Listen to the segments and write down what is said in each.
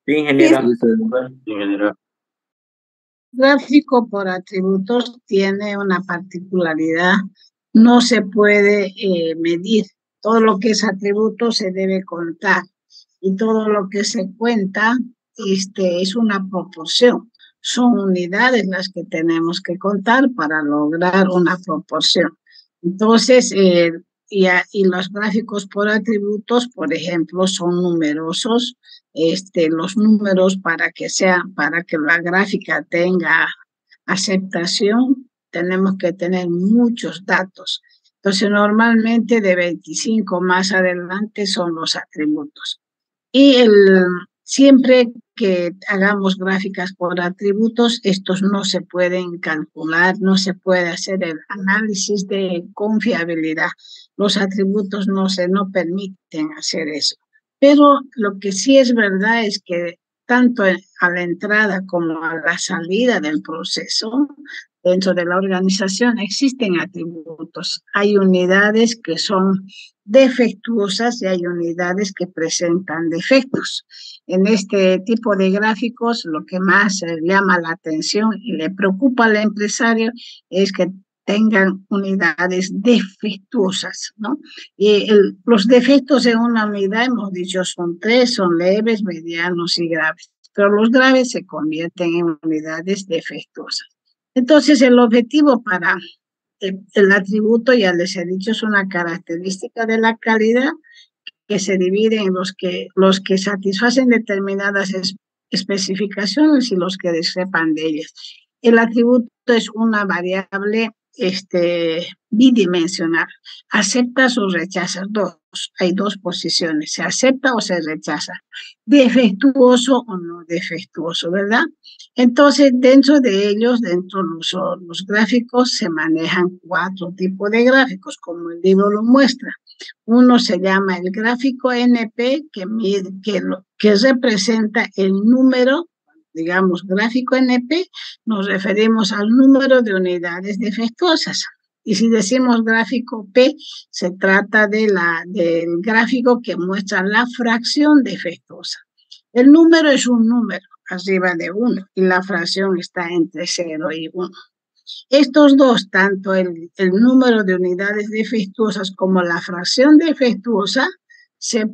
Sí, Sí, ingeniera. Bueno, ingeniera. gráfico por atributos tiene una particularidad, no se puede medir. Todo lo que es atributo se debe contar y todo lo que se cuenta es una proporción. Son unidades las que tenemos que contar para lograr una proporción. Entonces, y los gráficos por atributos, por ejemplo, son numerosos. Los números para que la gráfica tenga aceptación, tenemos que tener muchos datos. Entonces, normalmente de 25 más adelante son los atributos. Y siempre que hagamos gráficas por atributos, estos no se pueden calcular, no se puede hacer el análisis de confiabilidad. Los atributos no permiten hacer eso. Pero lo que sí es verdad es que tanto a la entrada como a la salida del proceso, dentro de la organización existen atributos. Hay unidades que son defectuosas y hay unidades que presentan defectos. En este tipo de gráficos, lo que más llama la atención y le preocupa al empresario es que tengan unidades defectuosas, ¿no? Y los defectos en una unidad, hemos dicho, son tres, son leves, medianos y graves, pero los graves se convierten en unidades defectuosas. Entonces, el objetivo para el atributo, ya les he dicho, es una característica de la calidad que se divide en los que satisfacen determinadas especificaciones y los que discrepan de ellas. El atributo es una variable bidimensional. Aceptas o rechazas dos. Hay dos posiciones. Se acepta o se rechaza. Defectuoso o no defectuoso, ¿verdad? Entonces, dentro de ellos, dentro de los gráficos, se manejan cuatro tipos de gráficos, como el libro lo muestra. Uno se llama el gráfico NP, que representa el número, digamos, gráfico NP, nos referimos al número de unidades defectuosas. Y si decimos gráfico P, se trata del gráfico que muestra la fracción defectuosa. El número es un número arriba de 1 y la fracción está entre 0 y 1. Estos dos, tanto el número de unidades defectuosas como la fracción defectuosa, se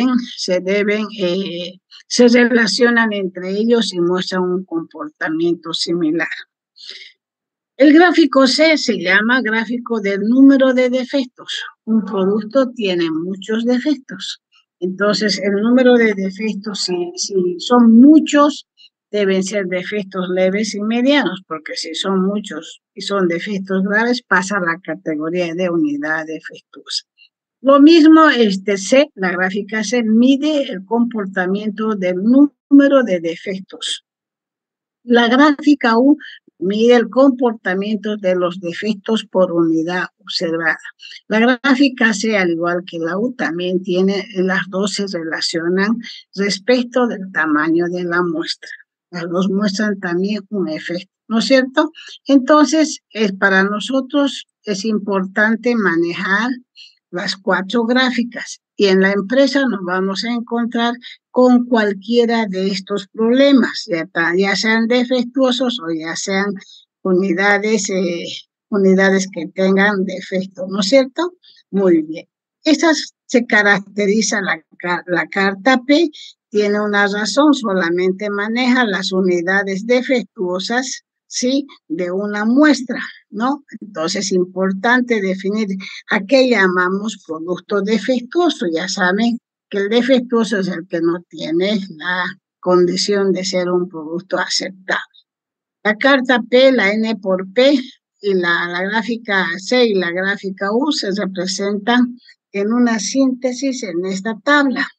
relacionan entre ellos y muestran un comportamiento similar. El gráfico C se llama gráfico del número de defectos. Un producto tiene muchos defectos. Entonces, el número de defectos, si son muchos, deben ser defectos leves y medianos, porque si son muchos y son defectos graves, pasa a la categoría de unidad defectuosa. Lo mismo, C, la gráfica C, mide el comportamiento del número de defectos. La gráfica U mide el comportamiento de los defectos por unidad observada. La gráfica C, al igual que la U, también las dos se relacionan respecto del tamaño de la muestra. Las dos muestran también un efecto, ¿no es cierto? Entonces, para nosotros es importante manejar las cuatro gráficas y en la empresa nos vamos a encontrar con cualquiera de estos problemas, ya sean defectuosos o ya sean unidades que tengan defecto, ¿no es cierto? Muy bien. Estas se caracteriza la carta P, tiene una razón, solamente maneja las unidades defectuosas, ¿sí? De una muestra, ¿no? Entonces es importante definir a qué llamamos producto defectuoso. Ya saben que el defectuoso es el que no tiene la condición de ser un producto aceptable. La carta P, la N por P y la gráfica C y la gráfica U se representan en una síntesis en esta tabla.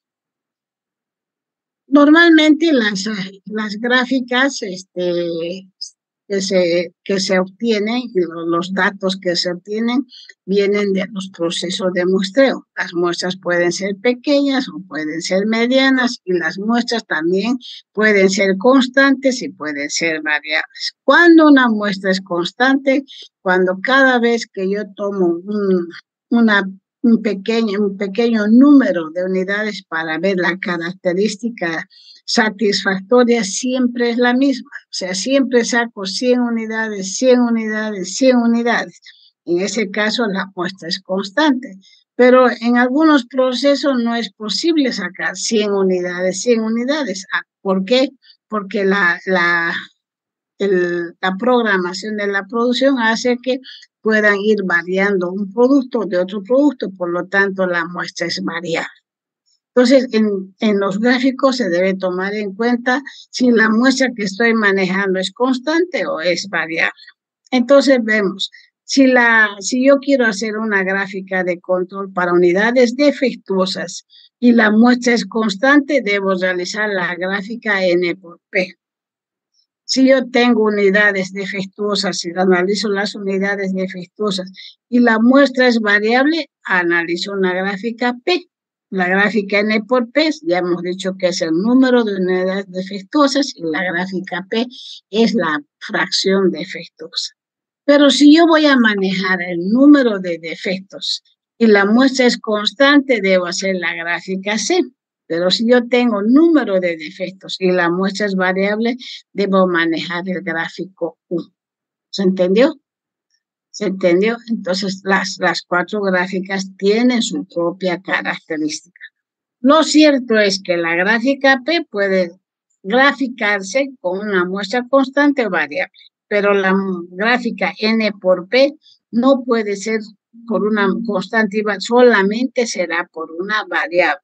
Normalmente las gráficas que se obtienen, los datos que se obtienen, vienen de los procesos de muestreo. Las muestras pueden ser pequeñas o pueden ser medianas y las muestras también pueden ser constantes y pueden ser variables. Cuando una muestra es constante, cuando cada vez que yo tomo un pequeño número de unidades para ver la característica satisfactoria, siempre es la misma. O sea, siempre saco 100 unidades, 100 unidades, 100 unidades. En ese caso, la muestra es constante. Pero en algunos procesos no es posible sacar 100 unidades, 100 unidades. ¿Por qué? Porque la programación de la producción hace que puedan ir variando un producto de otro producto, por lo tanto la muestra es variable. Entonces, en los gráficos se debe tomar en cuenta si la muestra que estoy manejando es constante o es variable. Entonces vemos, si yo quiero hacer una gráfica de control para unidades defectuosas y la muestra es constante, debo realizar la gráfica N por P. Si yo tengo unidades defectuosas, si analizo las unidades defectuosas y la muestra es variable, analizo una gráfica P. La gráfica N por P, ya hemos dicho que es el número de unidades defectuosas y la gráfica P es la fracción defectuosa. Pero si yo voy a manejar el número de defectos y la muestra es constante, debo hacer la gráfica C. Pero si yo tengo número de defectos y la muestra es variable, debo manejar el gráfico U. ¿Se entendió? ¿Se entendió? Entonces, las 4 gráficas tienen su propia característica. Lo cierto es que la gráfica P puede graficarse con una muestra constante o variable, pero la gráfica N por P no puede ser por una constante, solamente será por una variable.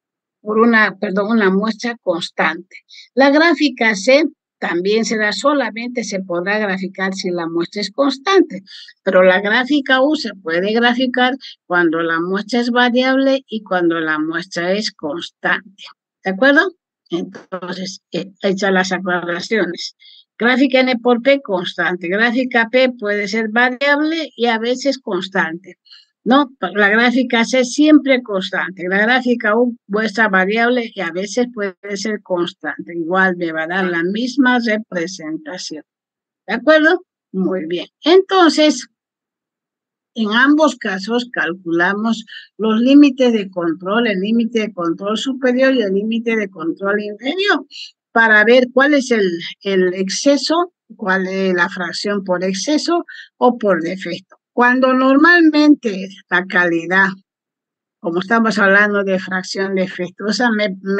Una muestra constante. La gráfica C también solamente se podrá graficar si la muestra es constante, pero la gráfica U se puede graficar cuando la muestra es variable y cuando la muestra es constante. ¿De acuerdo? Entonces, hechas las aclaraciones. Gráfica N por P constante. Gráfica P puede ser variable y a veces constante. No, la gráfica C siempre constante. La gráfica U muestra variable y a veces puede ser constante. Igual me va a dar la misma representación. ¿De acuerdo? Muy bien. Entonces, en ambos casos calculamos los límites de control, el límite de control superior y el límite de control inferior, para ver cuál es el exceso, cuál es la fracción por exceso o por defecto. Cuando normalmente la calidad, como estamos hablando de fracción defectuosa,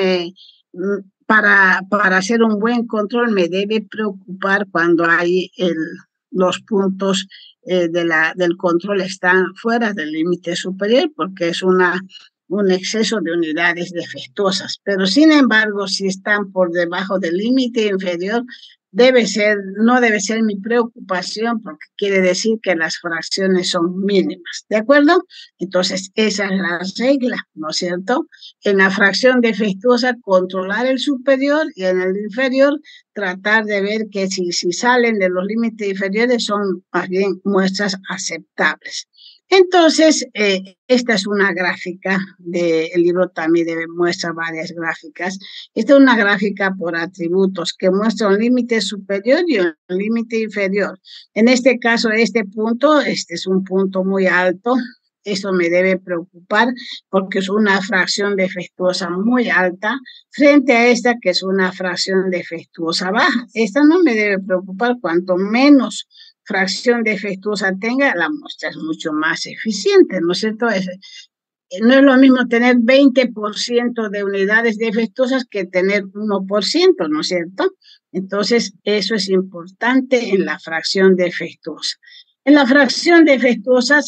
para hacer un buen control me debe preocupar cuando hay los puntos del control están fuera del límite superior, porque es un exceso de unidades defectuosas. Pero sin embargo, si están por debajo del límite inferior, no debe ser mi preocupación, porque quiere decir que las fracciones son mínimas, ¿de acuerdo? Entonces, esa es la regla, ¿no es cierto? En la fracción defectuosa, controlar el superior, y en el inferior, tratar de ver que si salen de los límites inferiores son más bien muestras aceptables. Entonces, esta es una gráfica, el libro también muestra varias gráficas. Esta es una gráfica por atributos que muestra un límite superior y un límite inferior. En este caso, este es un punto muy alto. Eso me debe preocupar porque es una fracción defectuosa muy alta frente a esta que es una fracción defectuosa baja. Esta no me debe preocupar. Cuanto menos fracción defectuosa tenga, la muestra es mucho más eficiente, ¿no es cierto? No es lo mismo tener 20% de unidades defectuosas que tener 1%, ¿no es cierto? Entonces, eso es importante en la fracción defectuosa. En la fracción defectuosa,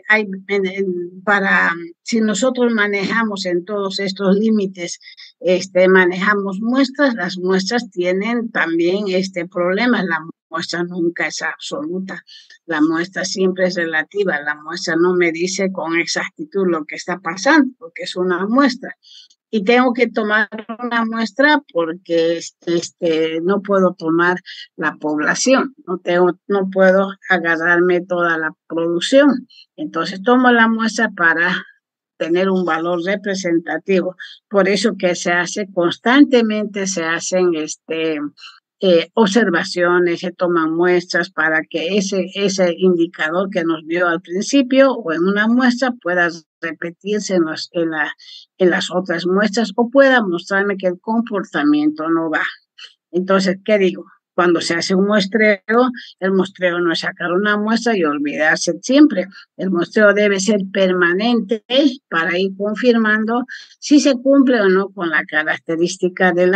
si nosotros manejamos en todos estos límites, manejamos muestras, las muestras tienen también problemas. La muestra nunca es absoluta, la muestra siempre es relativa, la muestra no me dice con exactitud lo que está pasando, porque es una muestra. Y tengo que tomar una muestra porque no puedo tomar la población, no puedo agarrarme toda la producción. Entonces tomo la muestra para tener un valor representativo. Por eso que constantemente se hacen observaciones, se toman muestras para que ese indicador que nos dio al principio o en una muestra pueda repetirse en las otras muestras o pueda mostrarme que el comportamiento no va. Entonces, ¿qué digo? Cuando se hace un muestreo, el muestreo no es sacar una muestra y olvidarse siempre. El muestreo debe ser permanente para ir confirmando si se cumple o no con la característica de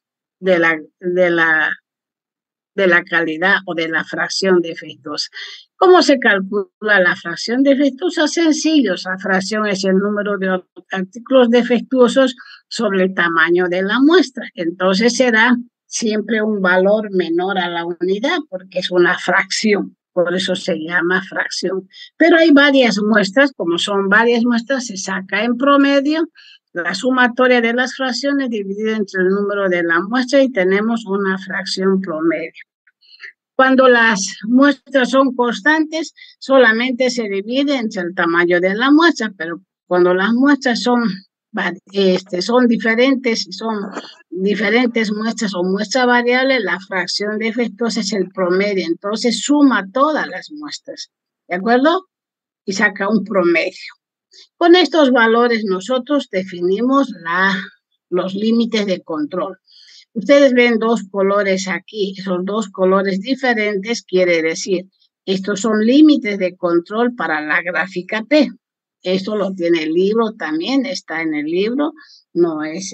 la calidad o de la fracción defectuosa. ¿Cómo se calcula la fracción defectuosa? Sencillo, la fracción es el número de artículos defectuosos sobre el tamaño de la muestra. Entonces será siempre un valor menor a la unidad porque es una fracción. Por eso se llama fracción. Pero hay varias muestras, como son varias muestras, se saca en promedio la sumatoria de las fracciones dividida entre el número de la muestra y tenemos una fracción promedio. Cuando las muestras son constantes, solamente se divide entre el tamaño de la muestra, pero cuando las muestras son diferentes, son diferentes muestras o muestra variable, la fracción defectuosa es el promedio, entonces suma todas las muestras, ¿de acuerdo? Y saca un promedio. Con estos valores nosotros definimos los límites de control. Ustedes ven dos colores aquí, esos dos colores diferentes quiere decir, estos son límites de control para la gráfica T. Esto lo tiene el libro también, está en el libro, no es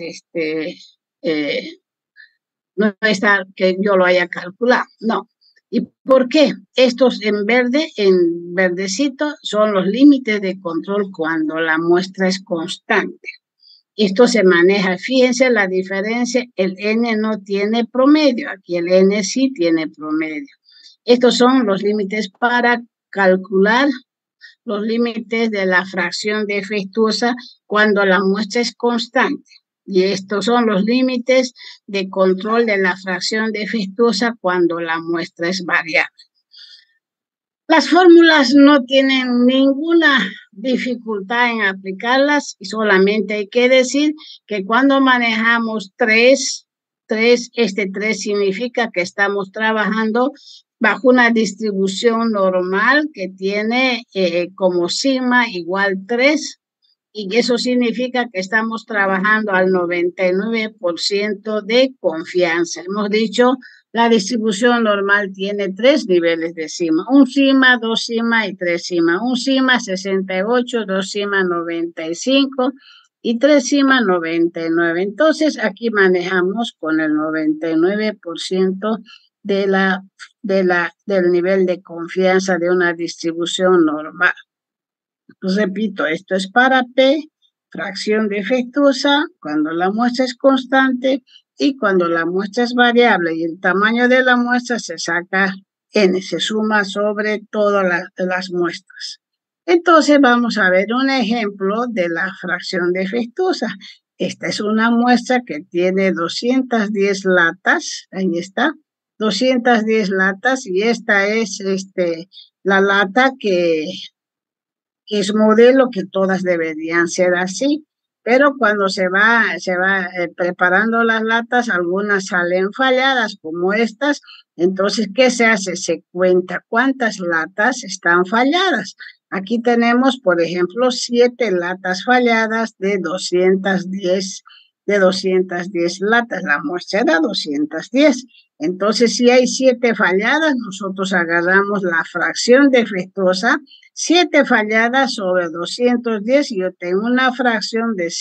no está que yo lo haya calculado, no. ¿Y por qué? Estos en verde, en verdecito, son los límites de control cuando la muestra es constante. Esto se maneja, fíjense la diferencia, el N no tiene promedio, aquí el N sí tiene promedio. Estos son los límites para calcular los límites de la fracción defectuosa cuando la muestra es constante. Y estos son los límites de control de la fracción defectuosa cuando la muestra es variable. Las fórmulas no tienen ninguna dificultad en aplicarlas y solamente hay que decir que cuando manejamos 3 significa que estamos trabajando bajo una distribución normal que tiene como sigma igual 3 y eso significa que estamos trabajando al 99% de confianza. Hemos dicho la distribución normal tiene 3 niveles de sigma, un sigma, 2 sigma y 3 sigma. Un sigma 68, 2 sigma 95 y 3 sigma 99. Entonces aquí manejamos con el 99% del nivel de confianza de una distribución normal. Repito, esto es para P, fracción defectuosa, cuando la muestra es constante y cuando la muestra es variable y el tamaño de la muestra se saca N, se suma sobre todas las muestras. Entonces vamos a ver un ejemplo de la fracción defectuosa. Esta es una muestra que tiene 210 latas, ahí está, 210 latas y esta es la lata que es modelo que todas deberían ser así, pero cuando se va preparando las latas, algunas salen falladas como estas, entonces, ¿qué se hace? Se cuenta cuántas latas están falladas. Aquí tenemos, por ejemplo, 7 latas falladas de 210 latas, la muestra era 210. Entonces, si hay 7 falladas, nosotros agarramos la fracción defectuosa, 7 falladas sobre 210 y yo tengo una fracción de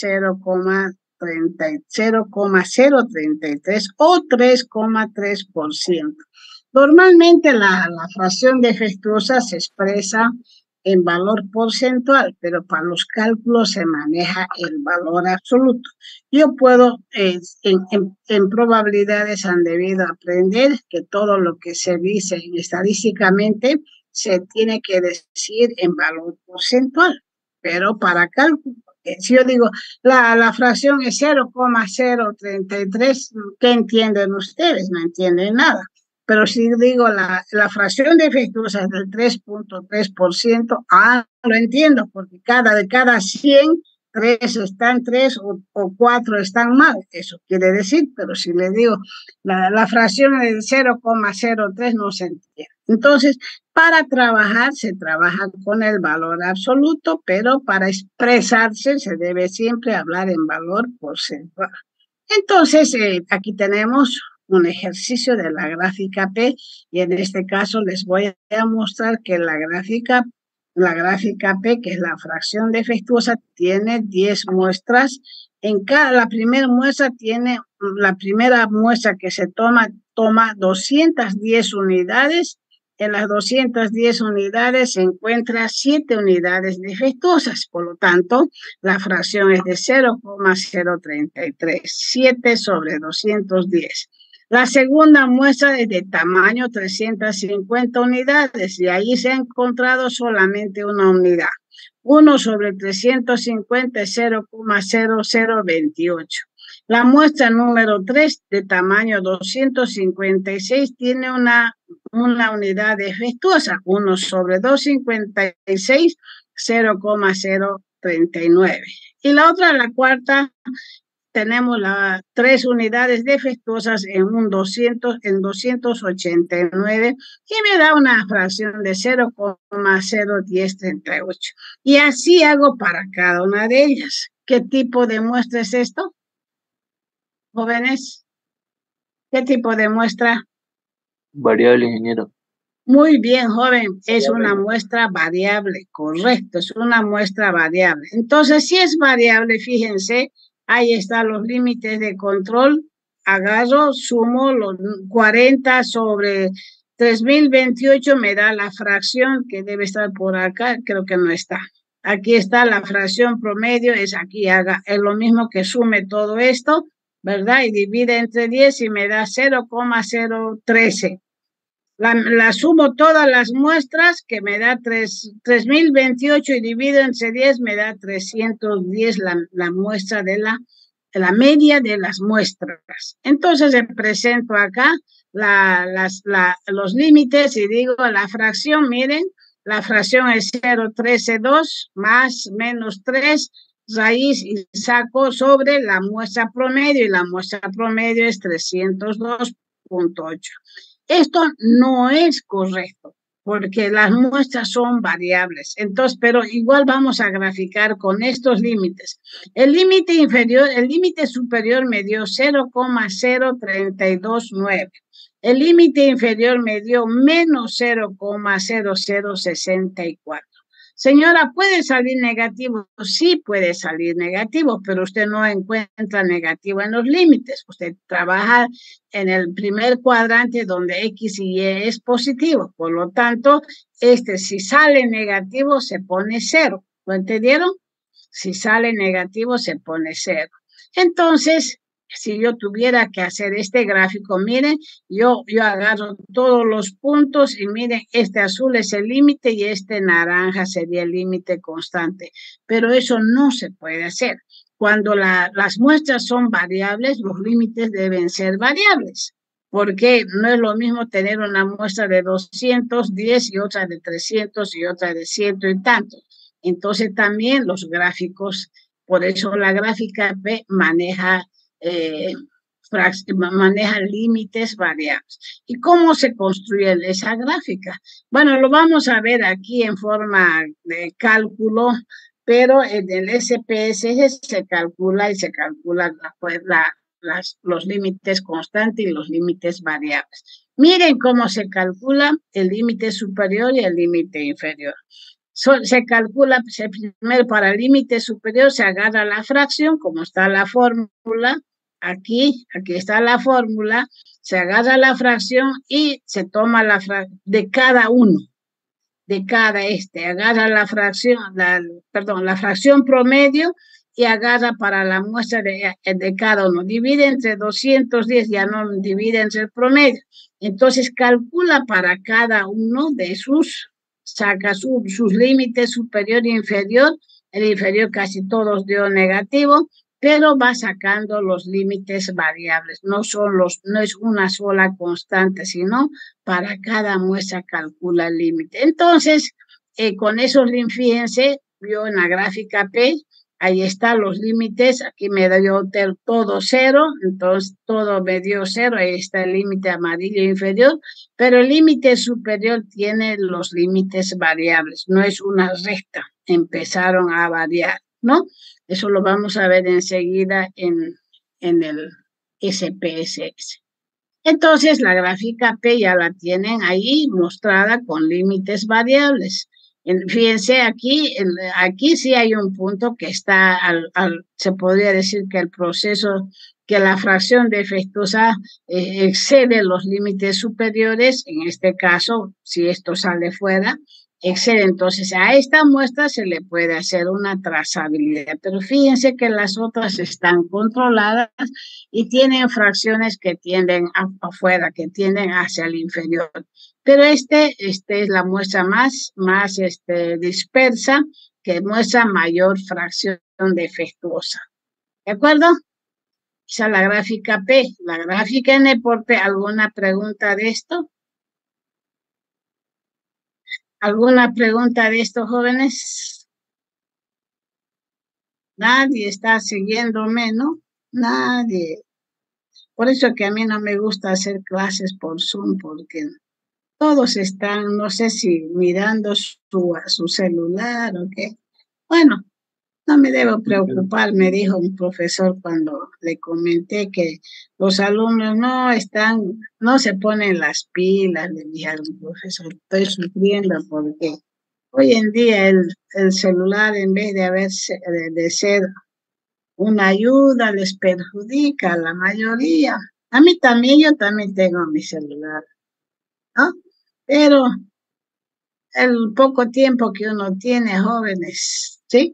0,033 o 3,3%. Normalmente la fracción defectuosa se expresa en valor porcentual, pero para los cálculos se maneja el valor absoluto. Yo puedo, en probabilidades han debido aprender que todo lo que se dice estadísticamente se tiene que decir en valor porcentual, pero para cálculo, si yo digo la fracción es 0,033, ¿qué entienden ustedes? No entienden nada. Pero si digo la fracción defectuosa es del 3,3%, lo entiendo, porque de cada 100 3 están 3 o 4 están mal, eso quiere decir, pero si le digo la fracción de 0,03 no se entiende. Entonces, para trabajar se trabaja con el valor absoluto, pero para expresarse se debe siempre hablar en valor porcentual. Entonces, aquí tenemos un ejercicio de la gráfica P y en este caso les voy a mostrar que la gráfica P, que es la fracción defectuosa, tiene 10 muestras. La primera muestra que se toma 210 unidades. En las 210 unidades se encuentran 7 unidades defectuosas. Por lo tanto, la fracción es de 0,033, 7 sobre 210. La segunda muestra es de tamaño 350 unidades y ahí se ha encontrado solamente una unidad. 1 sobre 350 es 0,0028. La muestra número 3 de tamaño 256 tiene una unidad defectuosa. 1 sobre 256, 0,039. Y la otra, la cuarta, tenemos las 3 unidades defectuosas en 289 y me da una fracción de 0,01038. Y así hago para cada una de ellas. ¿Qué tipo de muestra es esto, jóvenes? ¿Qué tipo de muestra? Variable, ingeniero. Muy bien, joven, es una muestra variable, correcto, es una muestra variable. Entonces, si es variable, fíjense, ahí están los límites de control. Agarro, sumo los 40 sobre 3028, me da la fracción que debe estar por acá, creo que no está. Aquí está la fracción promedio, es lo mismo que sume todo esto, ¿verdad? Y divide entre 10 y me da 0,013. La sumo todas las muestras, que me da 3028 y divido entre 10, me da 310 la muestra de la media de las muestras. Entonces represento acá los límites y digo la fracción, miren, la fracción es 0,132 más menos 3, raíz y saco sobre la muestra promedio y la muestra promedio es 302,8. Esto no es correcto porque las muestras son variables. Entonces, pero igual vamos a graficar con estos límites. El límite superior me dio 0,0329. El límite inferior me dio menos 0,0064. Señora, ¿puede salir negativo? Sí puede salir negativo, pero usted no encuentra negativo en los límites. Usted trabaja en el primer cuadrante donde X y Y es positivo. Por lo tanto, si sale negativo se pone 0. ¿Lo entendieron? Si sale negativo se pone 0. Entonces, si yo tuviera que hacer este gráfico, miren, yo agarro todos los puntos y miren, este azul es el límite y este naranja sería el límite constante. Pero eso no se puede hacer. Cuando las muestras son variables, los límites deben ser variables. Porque no es lo mismo tener una muestra de 210 y otra de 300 y otra de 100 y tantos. Entonces también los gráficos, por eso la gráfica P maneja límites variables. ¿Y cómo se construye esa gráfica? Bueno, lo vamos a ver aquí en forma de cálculo, pero en el SPSS se calcula los límites constantes y los límites variables. Miren cómo se calcula el límite superior y el límite inferior. Se calcula, primero para el límite superior se agarra la fracción, como está la fórmula, aquí está la fórmula, se agarra la fracción y se toma la fracción de cada uno, agarra la fracción, la fracción promedio y agarra para la muestra de cada uno, divide entre 210, ya no divide entre el promedio, entonces calcula para cada uno de saca sus límites superior e inferior, el inferior casi todos dio negativo, pero va sacando los límites variables, no es una sola constante, sino para cada muestra calcula el límite. Entonces, con esos límites, fíjense, yo en la gráfica P, Ahí están los límites, aquí me dio todo cero, entonces todo me dio cero, ahí está el límite amarillo inferior, pero el límite superior tiene los límites variables, no es una recta, empezaron a variar, ¿no? Eso lo vamos a ver enseguida en el SPSS. Entonces, la gráfica P ya la tienen ahí mostrada con límites variables. Fíjense, aquí sí hay un punto que está, se podría decir que el proceso, que la fracción defectuosa excede los límites superiores, en este caso, si esto sale fuera, excede. Entonces, a esta muestra se le puede hacer una trazabilidad, pero fíjense que las otras están controladas y tienen fracciones que tienden afuera, que tienden hacia el inferior. Pero este es la muestra más dispersa, que muestra mayor fracción defectuosa. ¿De acuerdo? Esa es la gráfica P. La gráfica N por P. ¿Alguna pregunta de esto? ¿Alguna pregunta de esto, jóvenes? Nadie está siguiéndome, ¿no? Nadie. Por eso que a mí no me gusta hacer clases por Zoom, porque todos están, no sé si mirando su celular o qué. Bueno, no me debo preocupar, me dijo un profesor cuando le comenté que los alumnos no se ponen las pilas, le dije al profesor, estoy sufriendo porque hoy en día el celular, en vez de ser una ayuda, les perjudica a la mayoría. A mí también, yo también tengo mi celular, ¿no? Pero el poco tiempo que uno tiene, jóvenes, ¿sí?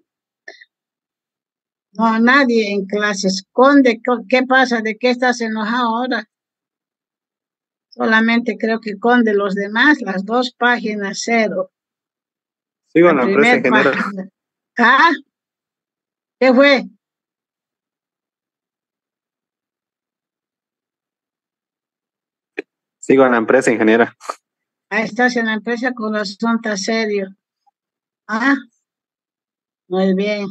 No, nadie en clases. Conde, ¿qué pasa? ¿De qué estás enojado ahora? Solamente creo que Conde, los demás, las 2 páginas, 0. Sigo en la empresa, ingeniero. ¿Ah? ¿Qué fue? Sigo en la empresa, ingeniera. Ah, estás en la empresa, con razón está serio. Ah, muy bien.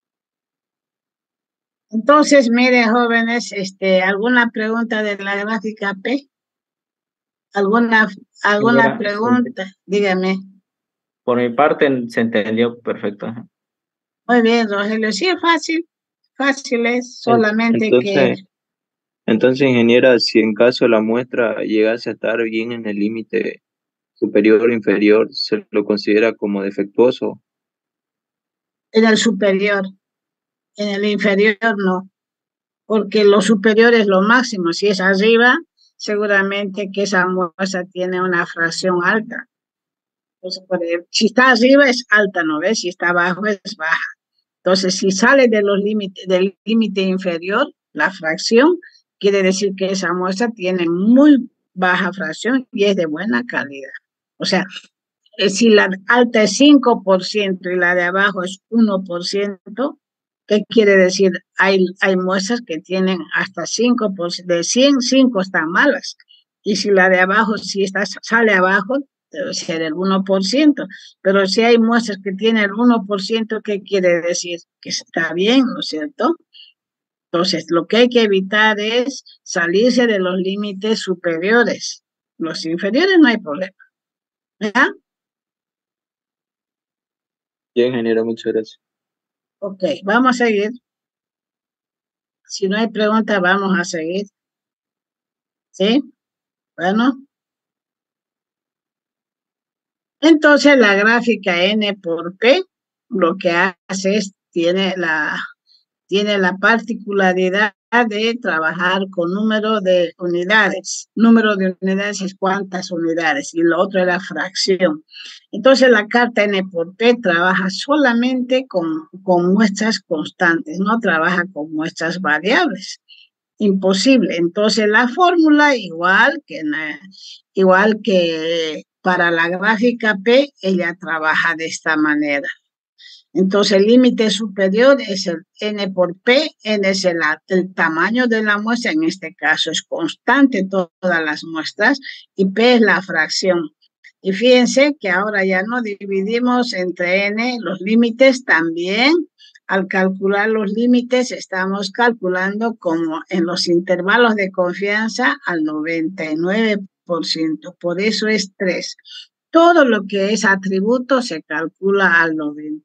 Entonces, miren, jóvenes, ¿alguna pregunta de la gráfica P? ¿Alguna Señora, pregunta? Dígame. Por mi parte se entendió perfecto. Muy bien, Rogelio. Sí, es fácil. Fácil es, solamente que... Entonces, ingeniera, si en caso la muestra llegase a estar bien en el límite superior o inferior, ¿se lo considera como defectuoso? En el superior, en el inferior no, porque lo superior es lo máximo. Si es arriba, seguramente que esa muestra tiene una fracción alta. Entonces, si está arriba es alta, ¿no ves? Si está abajo es baja. Entonces, si sale de del límite inferior, la fracción, quiere decir que esa muestra tiene muy baja fracción y es de buena calidad. O sea, si la alta es 5% y la de abajo es 1%, ¿qué quiere decir? Hay muestras que tienen hasta 5%, de 100, 5 están malas. Y si la de abajo, sale abajo, debe ser el 1%. Pero si hay muestras que tienen el 1%, ¿qué quiere decir? Que está bien, ¿no es cierto? Entonces, lo que hay que evitar es salirse de los límites superiores. Los inferiores no hay problema. ¿Ya? Ya, ingeniero, muchas gracias. Ok, vamos a seguir. Si no hay pregunta, vamos a seguir. ¿Sí? Bueno. Entonces, la gráfica N por P, lo que hace es, tiene la particularidad de trabajar con número de unidades. Número de unidades es cuántas unidades, y lo otro es la fracción. Entonces, la carta N por P trabaja solamente con muestras constantes, no trabaja con muestras variables. Imposible. Entonces, la fórmula, igual que para la gráfica P, ella trabaja de esta manera. Entonces, el límite superior es el N por P, N es el tamaño de la muestra, en este caso es constante todas las muestras, y P es la fracción. Y fíjense que ahora ya no dividimos entre N, los límites también al calcular los límites, estamos calculando como en los intervalos de confianza al 99%. Por eso es 3. Todo lo que es atributo se calcula al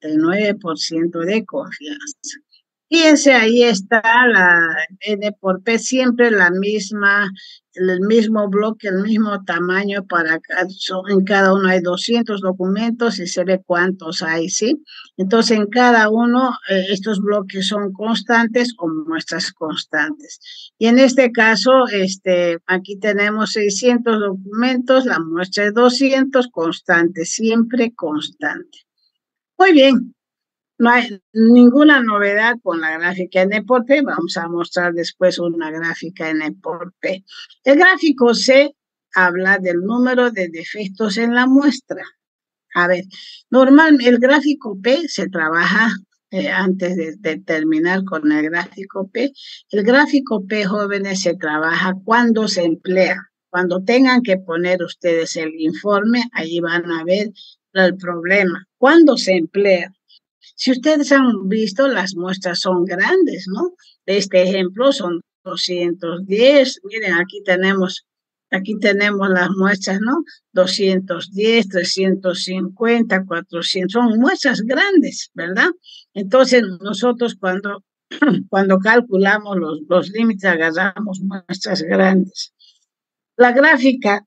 99% de confianza. Fíjense, ahí está la N por P, siempre la misma, el mismo bloque, el mismo tamaño para en cada uno hay 200 documentos y se ve cuántos hay, ¿sí? Entonces, en cada uno estos bloques son constantes o muestras constantes. Y en este caso, aquí tenemos 600 documentos, la muestra es 200, constante, siempre constante. Muy bien. No hay ninguna novedad con la gráfica N por P. Vamos a mostrar después una gráfica N por P. El gráfico C habla del número de defectos en la muestra. A ver, normalmente el gráfico P se trabaja antes de terminar con el gráfico P. El gráfico P, jóvenes, se trabaja cuando se emplea. Cuando tengan que poner ustedes el informe, ahí van a ver el problema. ¿Cuándo se emplea? Si ustedes han visto, las muestras son grandes, ¿no? De este ejemplo son 210. Miren, aquí tenemos las muestras, ¿no? 210, 350, 400. Son muestras grandes, ¿verdad? Entonces, nosotros cuando calculamos los límites, agarramos muestras grandes. La gráfica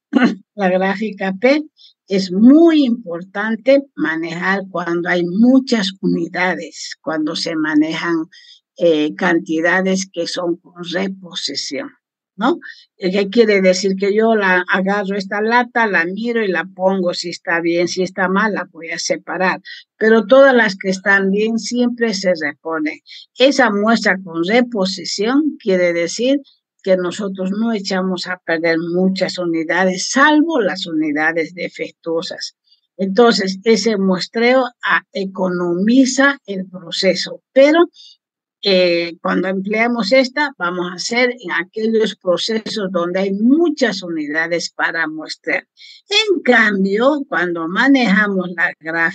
P es muy importante manejar cuando hay muchas unidades, cuando se manejan cantidades que son con reposición, ¿no? ¿Qué quiere decir? Que yo agarro esta lata, la miro y la pongo, si está bien, si está mal, la voy a separar. Pero todas las que están bien siempre se reponen. Esa muestra con reposición quiere decir que nosotros no echamos a perder muchas unidades, salvo las unidades defectuosas. Entonces, ese muestreo economiza el proceso, pero cuando empleamos esta, vamos a hacer en aquellos procesos donde hay muchas unidades para muestrear. En cambio, cuando manejamos la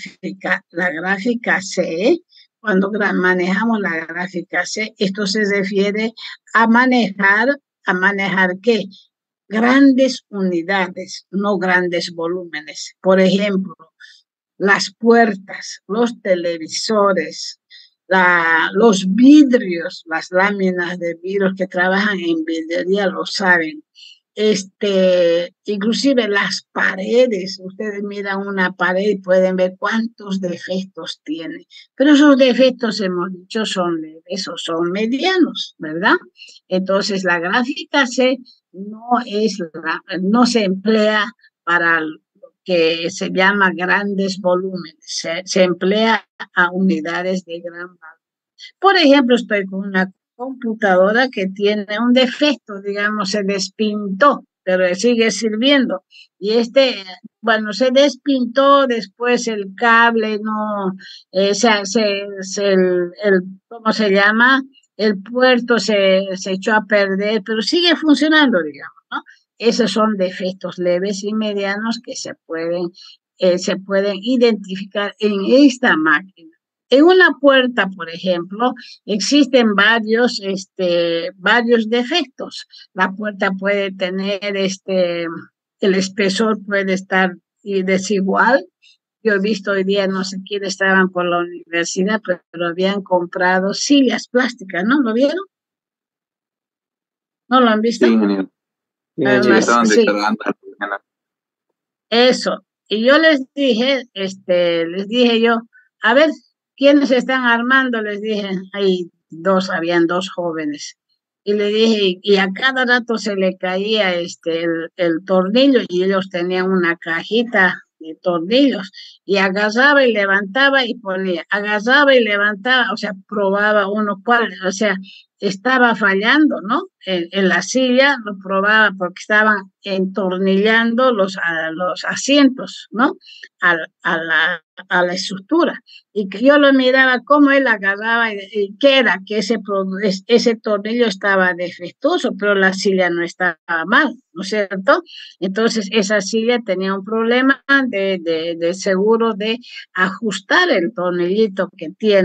gráfica C, cuando manejamos la gráfica C, esto se refiere a manejar ¿qué? Grandes unidades, no grandes volúmenes. Por ejemplo, las puertas, los televisores, los vidrios, las láminas de vidrio que trabajan en vidriería lo saben. Inclusive las paredes, ustedes miran una pared y pueden ver cuántos defectos tiene, pero esos defectos, hemos dicho, son leves o son medianos, ¿verdad? Entonces la gráfica C no se emplea para lo que se llama grandes volúmenes, se emplea a unidades de gran valor. Por ejemplo, estoy con una computadora que tiene un defecto, digamos, se despintó, pero sigue sirviendo. Y se despintó, después el cable no, ¿cómo se llama? El puerto se echó a perder, pero sigue funcionando, digamos, ¿no? Esos son defectos leves y medianos que se pueden identificar en esta máquina. En una puerta, por ejemplo, existen varios defectos. La puerta puede tener el espesor puede estar desigual. Yo he visto hoy día, no sé quiénes estaban por la universidad, pero habían comprado sillas plásticas, ¿no? ¿Lo vieron? ¿No lo han visto? Sí, ingeniero. Sí. Eso. Y yo les dije yo, a ver, ¿quiénes están armando? Les dije, habían dos jóvenes. Y le dije, y a cada rato se le caía el tornillo y ellos tenían una cajita de tornillos y agarraba y levantaba y ponía, agarraba y levantaba, o sea, probaba uno cuál, o sea, estaba fallando, ¿no? En la silla lo probaba porque estaban entornillando los asientos, ¿no? A la estructura. Y que yo lo miraba cómo él agarraba y qué era, que ese tornillo estaba defectuoso, pero la silla no estaba mal, ¿no es cierto? Entonces esa silla tenía un problema de seguro de ajustar el tornillito que tiene.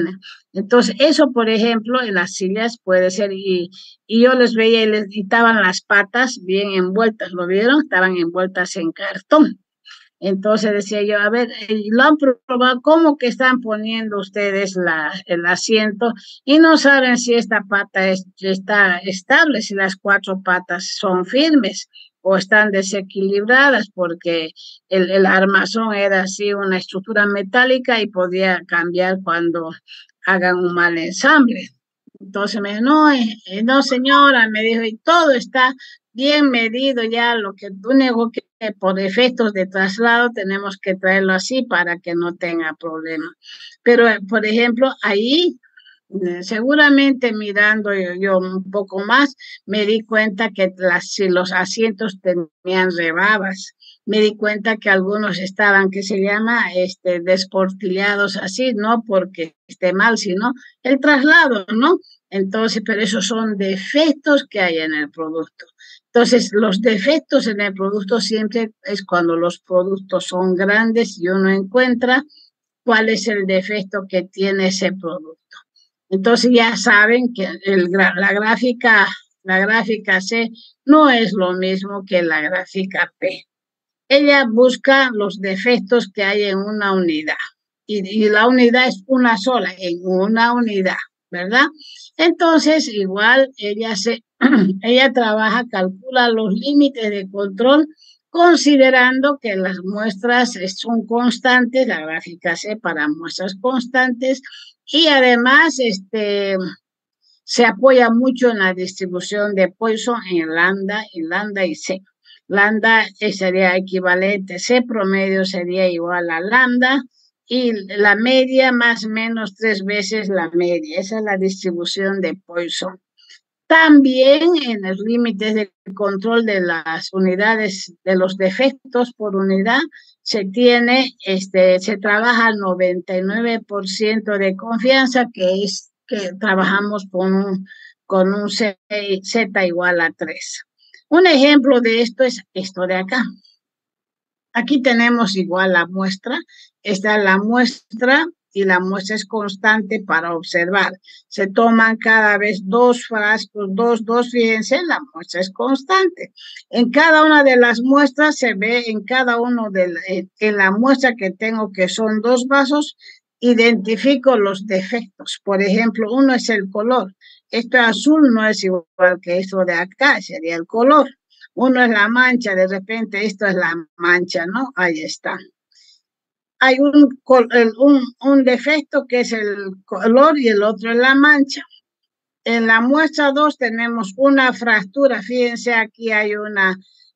Entonces, eso, por ejemplo, en las sillas puede ser, y yo les veía y les estaban las patas bien envueltas, ¿lo vieron? Estaban envueltas en cartón. Entonces decía yo, a ver, lo han probado, ¿cómo que están poniendo ustedes el asiento y no saben si esta pata está estable, si las cuatro patas son firmes o están desequilibradas, porque el armazón era así una estructura metálica y podía cambiar cuando hagan un mal ensamble? Entonces me dijo, no, no señora, me dijo, y todo está bien medido ya, lo que tú único que por efectos de traslado tenemos que traerlo así para que no tenga problema. Pero, por ejemplo, ahí seguramente mirando yo un poco más, me di cuenta que si los asientos tenían rebabas, me di cuenta que algunos estaban, que se llama, desportillados así, no porque esté mal, sino el traslado, ¿no? Entonces, pero esos son defectos que hay en el producto. Entonces, los defectos en el producto siempre es cuando los productos son grandes y uno encuentra cuál es el defecto que tiene ese producto. Entonces ya saben que la gráfica C no es lo mismo que la gráfica P. Ella busca los defectos que hay en una unidad y la unidad es una sola, en una unidad, ¿verdad? Entonces igual ella trabaja, calcula los límites de control considerando que las muestras son constantes, la gráfica C para muestras constantes, y además se apoya mucho en la distribución de Poisson en lambda y C. Lambda sería equivalente, C promedio sería igual a lambda, y la media más o menos 3 veces la media. Esa es la distribución de Poisson. También en los límites de control de las unidades, de los defectos por unidad, se trabaja al 99% de confianza, que es que trabajamos con un Z igual a 3. Un ejemplo de esto es esto de acá. Aquí tenemos igual la muestra. Esta es la muestra y la muestra es constante para observar. Se toman cada vez 2 frascos, fíjense, la muestra es constante. En cada una de las muestras se ve, en cada uno en la muestra que tengo, que son 2 vasos, identifico los defectos. Por ejemplo, uno es el color. Esto azul no es igual que esto de acá, sería el color. Uno es la mancha, de repente esto es la mancha, ¿no? Ahí está. Hay un defecto que es el color y el otro es la mancha. En la muestra 2 tenemos una fractura. Fíjense, aquí hay una,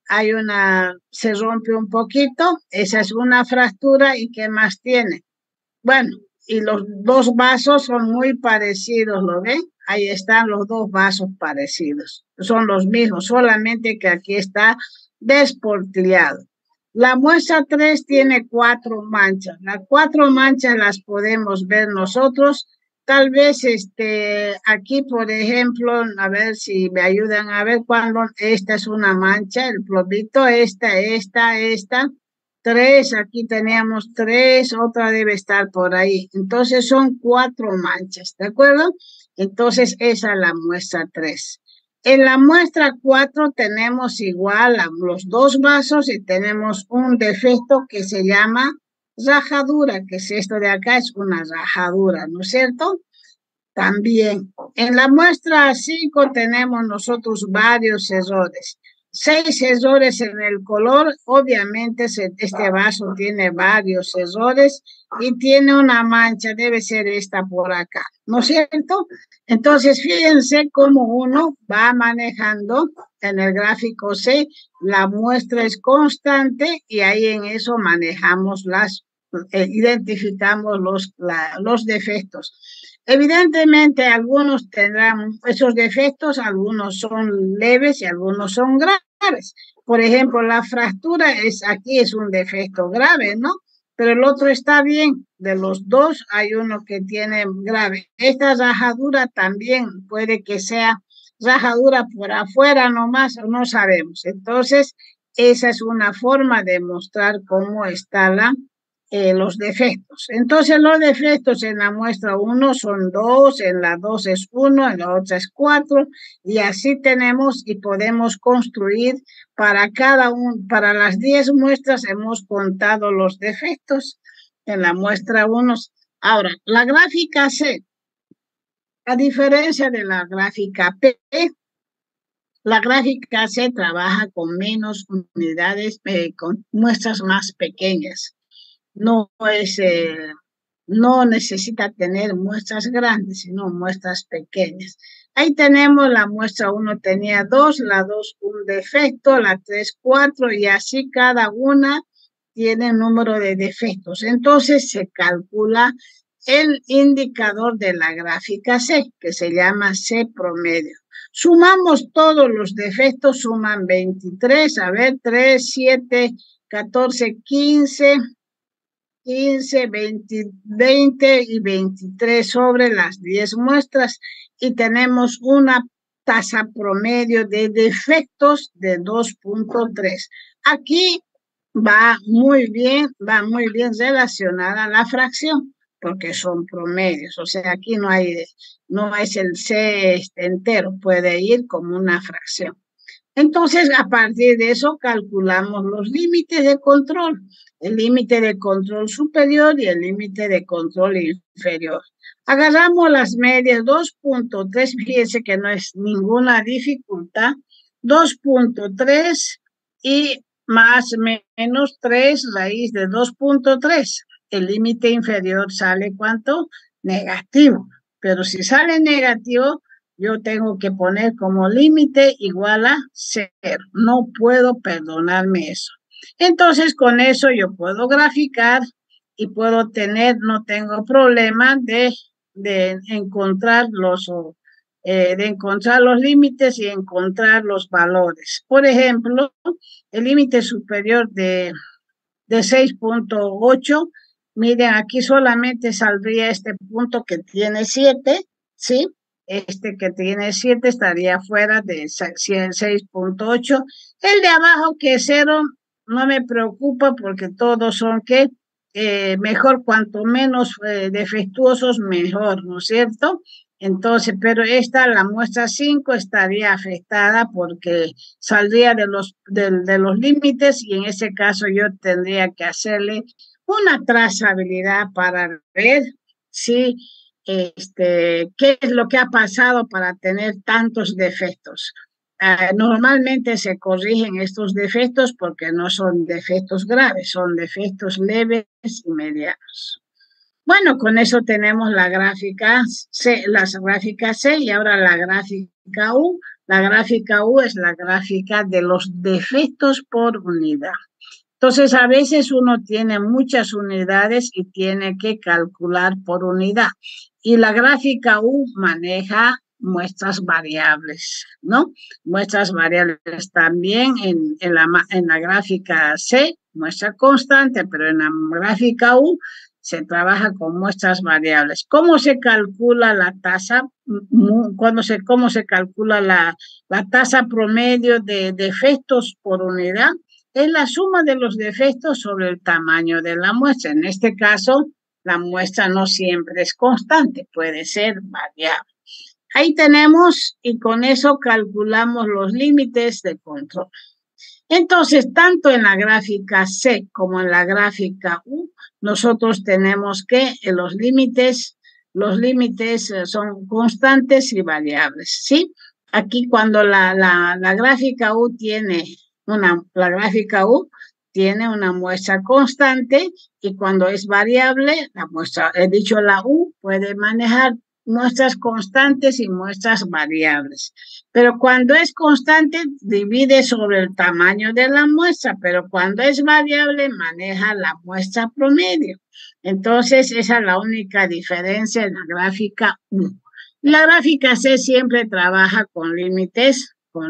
se rompe un poquito. Esa es una fractura. ¿Y qué más tiene? Bueno, y los 2 vasos son muy parecidos, ¿lo ven? Ahí están los 2 vasos parecidos. Son los mismos, solamente que aquí está desportillado. La muestra 3 tiene 4 manchas. Las 4 manchas las podemos ver nosotros. Tal vez aquí, por ejemplo, a ver si me ayudan a ver cuándo esta es una mancha, el plomito, esta. 3, aquí teníamos 3, otra debe estar por ahí. Entonces son 4 manchas, ¿de acuerdo? Entonces esa es la muestra 3. En la muestra 4 tenemos igual a los 2 vasos y tenemos un defecto que se llama rajadura, que es esto de acá, es una rajadura, ¿no es cierto? También en la muestra 5 tenemos nosotros varios errores. 6 errores en el color. Obviamente este vaso tiene varios errores y tiene una mancha, debe ser esta por acá, ¿no es cierto? Entonces fíjense cómo uno va manejando en el gráfico C. La muestra es constante y ahí en eso manejamos identificamos los defectos. Evidentemente, algunos tendrán esos defectos, algunos son leves y algunos son graves. Por ejemplo, la fractura aquí es un defecto grave, ¿no? Pero el otro está bien. De los 2 hay uno que tiene grave. Esta rajadura también puede que sea rajadura por afuera nomás, no sabemos. Entonces, esa es una forma de mostrar cómo está los defectos. Entonces los defectos en la muestra 1 son 2, en la 2 es 1, en la otra es 4, y así tenemos y podemos construir para para las 10 muestras hemos contado los defectos en la muestra 1. Ahora, la gráfica C, a diferencia de la gráfica P, la gráfica C trabaja con menos unidades, con muestras más pequeñas. No necesita tener muestras grandes, sino muestras pequeñas. Ahí tenemos la muestra 1 tenía 2, la 2 un defecto, la 3 4, y así cada una tiene número de defectos. Entonces se calcula el indicador de la gráfica C, que se llama C promedio. Sumamos todos los defectos, suman 23, a ver, 3, 7, 14, 15, 20 y 23 sobre las 10 muestras, y tenemos una tasa promedio de defectos de 2.3. Aquí va muy bien relacionada la fracción, porque son promedios, o sea, aquí no es el C entero, puede ir como una fracción. Entonces, a partir de eso, calculamos los límites de control, el límite de control superior y el límite de control inferior. Agarramos las medias 2.3, fíjense que no es ninguna dificultad, 2.3 y más menos 3 raíz de 2.3. El límite inferior sale ¿cuánto? Negativo. Pero si sale negativo, yo tengo que poner como límite igual a 0. No puedo perdonarme eso. Entonces, con eso yo puedo graficar y puedo no tengo problema de encontrar los límites y encontrar los valores. Por ejemplo, el límite superior de 6.8, miren, aquí solamente saldría este punto que tiene 7, ¿sí? Este que tiene 7 estaría fuera de 6.8. El de abajo, que es 0, no me preocupa porque todos son mejor, cuanto menos defectuosos, mejor, ¿no es cierto? Entonces, pero la muestra 5 estaría afectada porque saldría de los límites, y en ese caso yo tendría que hacerle una trazabilidad para ver si qué es lo que ha pasado para tener tantos defectos. Normalmente se corrigen estos defectos porque no son defectos graves, son defectos leves y medianos. Bueno, con eso tenemos la gráfica C, las gráficas C, y ahora la gráfica U. La gráfica U es la gráfica de los defectos por unidad. Entonces, a veces uno tiene muchas unidades y tiene que calcular por unidad. Y la gráfica U maneja muestras variables, ¿no? Muestras variables también en la gráfica C, muestra constante, pero en la gráfica U se trabaja con muestras variables. ¿Cómo se calcula la tasa? ¿Cómo se calcula la tasa promedio de defectos por unidad? Es la suma de los defectos sobre el tamaño de la muestra. En este caso, la muestra no siempre es constante, puede ser variable. Ahí tenemos, y con eso calculamos los límites de control. Entonces, tanto en la gráfica C como en la gráfica U, nosotros tenemos que los límites son constantes y variables, ¿sí? Aquí cuando la gráfica U tiene la gráfica U tiene una muestra constante, y cuando es variable, la U puede manejar muestras constantes y muestras variables. Pero cuando es constante, divide sobre el tamaño de la muestra, pero cuando es variable, maneja la muestra promedio. Entonces, esa es la única diferencia en la gráfica U. La gráfica C siempre trabaja con límites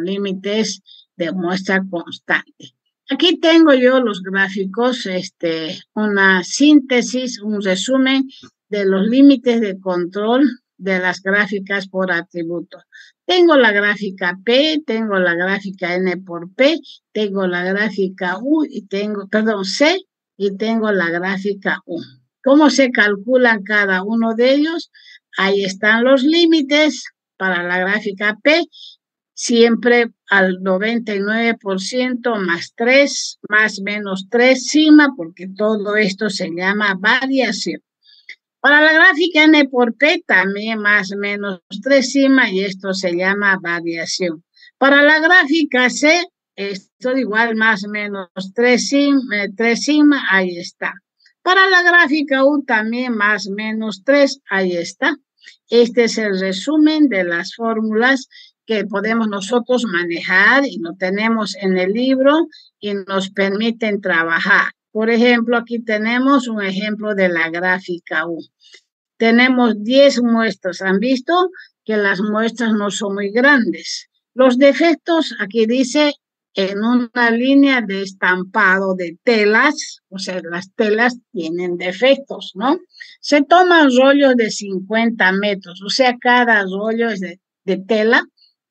de muestra constante. Aquí tengo yo los gráficos, una síntesis, un resumen de los límites de control de las gráficas por atributo. Tengo la gráfica P, tengo la gráfica N por P, tengo la gráfica U y C y tengo la gráfica 1. ¿Cómo se calculan cada uno de ellos? Ahí están los límites para la gráfica P, siempre al 99% más 3, más menos 3 sigma, porque todo esto se llama variación. Para la gráfica N por P también más menos 3 sigma y esto se llama variación. Para la gráfica C, esto igual más menos 3 sigma, ahí está. Para la gráfica U también más menos 3, ahí está. Este es el resumen de las fórmulas que podemos nosotros manejar y lo tenemos en el libro y nos permiten trabajar. Por ejemplo, aquí tenemos un ejemplo de la gráfica U. Tenemos 10 muestras. ¿Han visto que las muestras no son muy grandes? Los defectos, aquí dice, en una línea de estampado de telas, o sea, las telas tienen defectos, ¿no? Se toman rollos de 50 metros, o sea, cada rollo es de tela.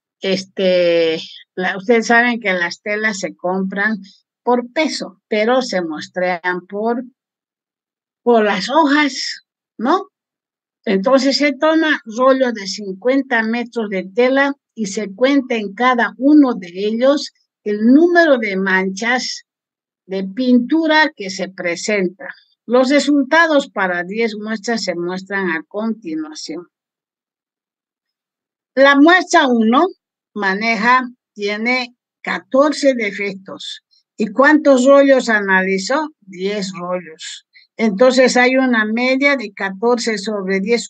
Ustedes saben que las telas se compran por peso, pero se muestran por las hojas, ¿no? Entonces se toma rollos de 50 metros de tela y se cuenta en cada uno de ellos el número de manchas de pintura que se presenta. Los resultados para 10 muestras se muestran a continuación. La muestra 1 tiene 14 defectos. ¿Y cuántos rollos analizó? 10 rollos. Entonces hay una media de 14 sobre 10,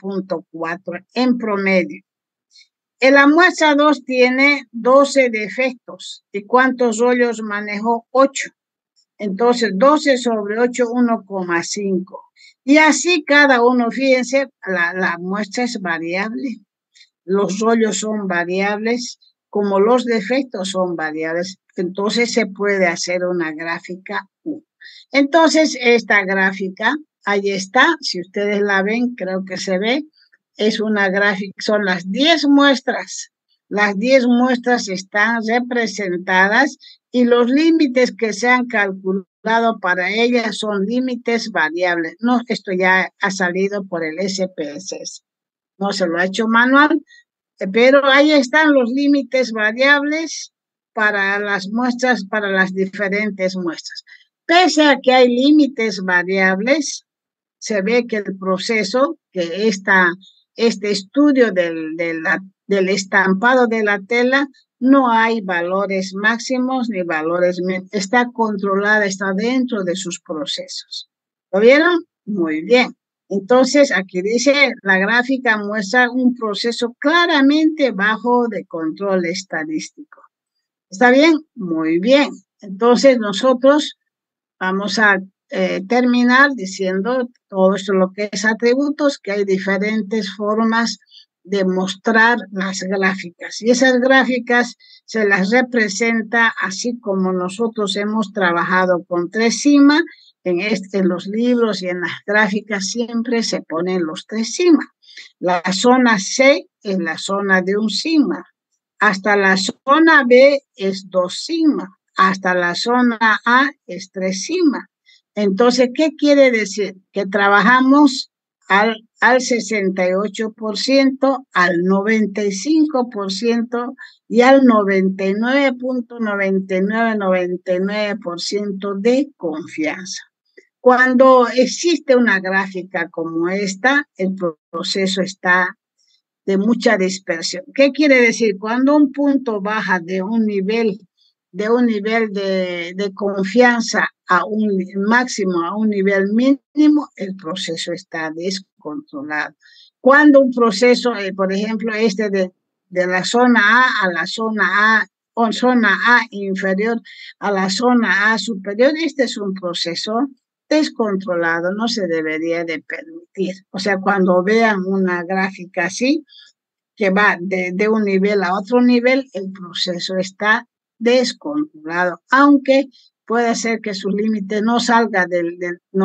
1.4 en promedio. En la muestra 2 tiene 12 defectos. ¿Y cuántos rollos manejó? 8. Entonces 12 sobre 8, 1.5. Y así cada uno, fíjense, la muestra es variable. Los rollos son variables, como los defectos son variables. Entonces se puede hacer una gráfica U. Entonces esta gráfica, ahí está, si ustedes la ven, creo que se ve, es una gráfica, son las 10 muestras. Las 10 muestras están representadas y los límites que se han calculado para ellas son límites variables. No, esto ya ha salido por el SPSS. No se lo ha hecho manual, pero ahí están los límites variables para las muestras, para las diferentes muestras. Pese a que hay límites variables, se ve que el proceso, que este estudio del estampado de la tela, no hay valores máximos ni valores mínimos. Está controlada, está dentro de sus procesos. ¿Lo vieron? Muy bien. Entonces, aquí dice, la gráfica muestra un proceso claramente bajo de control estadístico. ¿Está bien? Muy bien. Entonces, nosotros vamos a terminar diciendo todo esto, lo que es atributos, que hay diferentes formas de mostrar las gráficas. Y esas gráficas se las representa así como nosotros hemos trabajado con 3 sigma. En los libros y en las gráficas siempre se ponen los 3 sigma. La zona C es la zona de 1 sigma. Hasta la zona B es 2 sigma. Hasta la zona A es 3 sigma. Entonces, ¿qué quiere decir? Que trabajamos al 68%, al 95% y al 99.9999% de confianza. Cuando existe una gráfica como esta, el proceso está de mucha dispersión. ¿Qué quiere decir? Cuando un punto baja de un nivel de confianza a un máximo, a un nivel mínimo, el proceso está descontrolado. Cuando un proceso, por ejemplo, de la zona A a la zona A, o zona A inferior a la zona A superior, este es un proceso descontrolado, no se debería de permitir. O sea, cuando vean una gráfica así, que va de un nivel a otro nivel, el proceso está descontrolado, aunque puede ser que su límite no salga del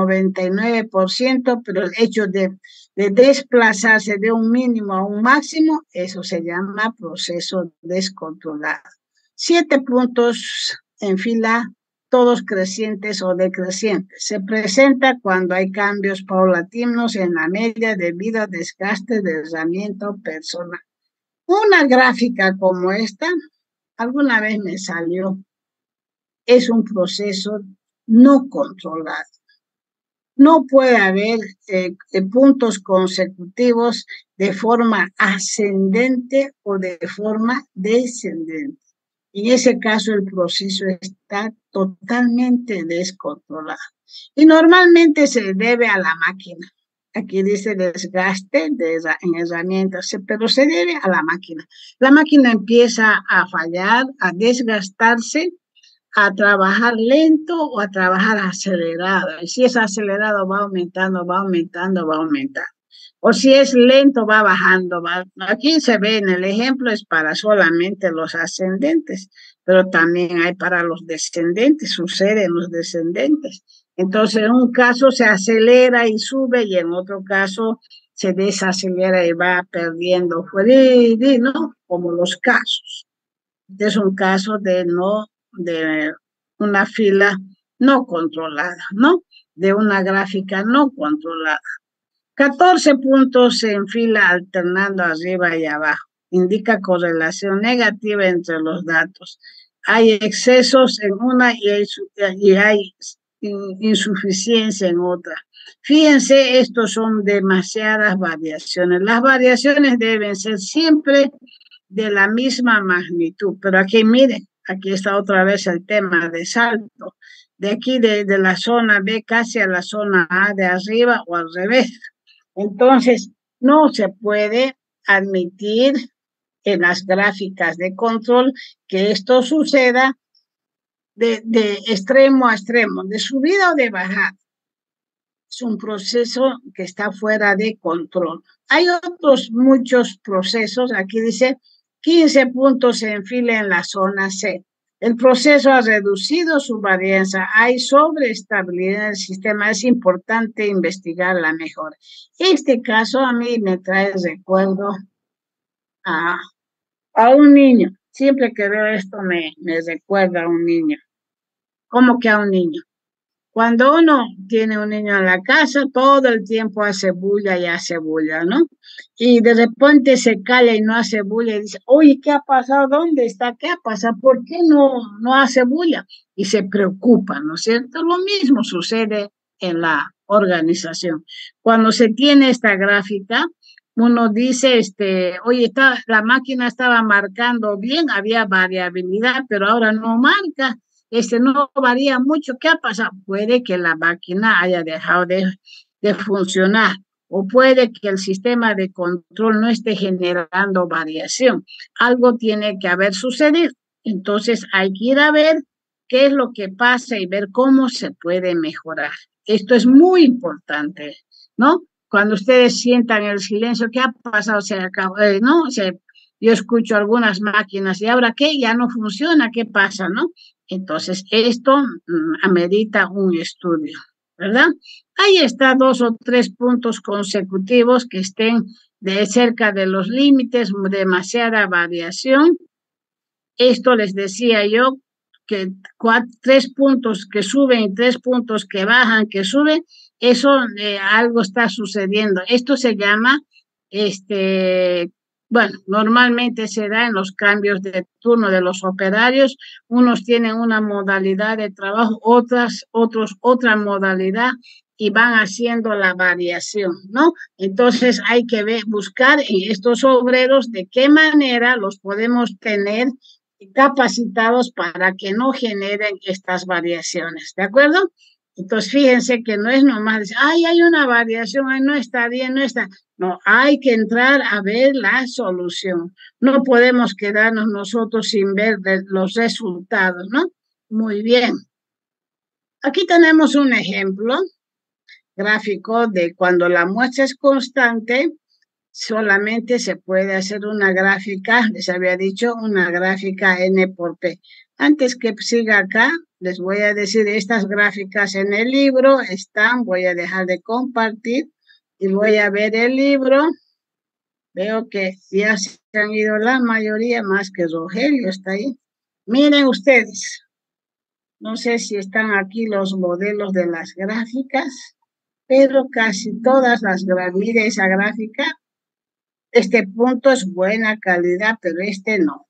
99%, pero el hecho de desplazarse de un mínimo a un máximo, eso se llama proceso descontrolado. 7 puntos en fila todos crecientes o decrecientes. Se presenta cuando hay cambios paulatinos en la media debido a desgaste de herramienta personal. Una gráfica como esta, alguna vez me salió, es un proceso no controlado. No puede haber puntos consecutivos de forma ascendente o de forma descendente. En ese caso, el proceso está totalmente descontrolado. Y normalmente se debe a la máquina. Aquí dice desgaste en herramientas, pero se debe a la máquina. La máquina empieza a fallar, a desgastarse, a trabajar lento o a trabajar acelerado. Y si es acelerado, va aumentando, va aumentando, va aumentando. O si es lento, va bajando. Aquí se ve en el ejemplo, es para solamente los ascendentes, pero también hay para los descendentes, sucede en los descendentes. Entonces, en un caso se acelera y sube, y en otro caso se desacelera y va perdiendo, ¿no? Como los casos. Este es un caso de una fila no controlada, ¿no? De una gráfica no controlada. 14 puntos en fila alternando arriba y abajo. Indica correlación negativa entre los datos. Hay excesos en una y hay insuficiencia en otra. Fíjense, estos son demasiadas variaciones. Las variaciones deben ser siempre de la misma magnitud, pero aquí miren, aquí está otra vez el tema de salto, de aquí de la zona B casi a la zona A de arriba o al revés. Entonces, no se puede admitir en las gráficas de control que esto suceda de extremo a extremo, de subida o de bajada. Es un proceso que está fuera de control. Hay otros muchos procesos, aquí dice 15 puntos en fila en la zona C. El proceso ha reducido su varianza. Hay sobreestabilidad en el sistema. Es importante investigar la mejora. Este caso a mí me trae recuerdo a un niño. Siempre que veo esto me recuerda a un niño. ¿Cómo que a un niño? Cuando uno tiene un niño en la casa, todo el tiempo hace bulla y hace bulla, ¿no? Y de repente se calla y no hace bulla y dice, oye, ¿qué ha pasado? ¿Dónde está? ¿Qué ha pasado? ¿Por qué no hace bulla? Y se preocupa, ¿no es cierto? Lo mismo sucede en la organización. Cuando se tiene esta gráfica, uno dice, oye, la máquina estaba marcando bien, había variabilidad, pero ahora no marca. No varía mucho. ¿Qué ha pasado? Puede que la máquina haya dejado de funcionar o puede que el sistema de control no esté generando variación. Algo tiene que haber sucedido. Entonces hay que ir a ver qué es lo que pasa y ver cómo se puede mejorar. Esto es muy importante, ¿no? Cuando ustedes sientan el silencio, ¿qué ha pasado? Se acabó, ¿no? Yo escucho algunas máquinas y ahora ¿qué? Ya no funciona, ¿qué pasa, no? Entonces, esto amerita un estudio, ¿verdad? Ahí está 2 o 3 puntos consecutivos que estén de cerca de los límites, demasiada variación. Esto les decía yo, que 3 puntos que suben y 3 puntos que bajan, que suben, eso algo está sucediendo. Esto se llama, bueno, normalmente se da en los cambios de turno de los operarios. Unos tienen una modalidad de trabajo, otros otra modalidad y van haciendo la variación, ¿no? Entonces hay que buscar en estos obreros de qué manera los podemos tener capacitados para que no generen estas variaciones, ¿de acuerdo? Entonces, fíjense que no es nomás decir, ay, hay una variación, ay, no está bien, no está. No, hay que entrar a ver la solución. No podemos quedarnos nosotros sin ver los resultados, ¿no? Muy bien. Aquí tenemos un ejemplo gráfico de cuando la muestra es constante, solamente se puede hacer una gráfica, les había dicho, una gráfica N por P. Antes que siga acá, les voy a decir, estas gráficas en el libro están, voy a dejar de compartir y voy a ver el libro. Veo que ya se han ido la mayoría, más que Rogelio está ahí. Miren ustedes, No sé si están aquí los modelos de las gráficas, pero casi todas las gráficas, mire esa gráfica, este punto es buena calidad, pero este no.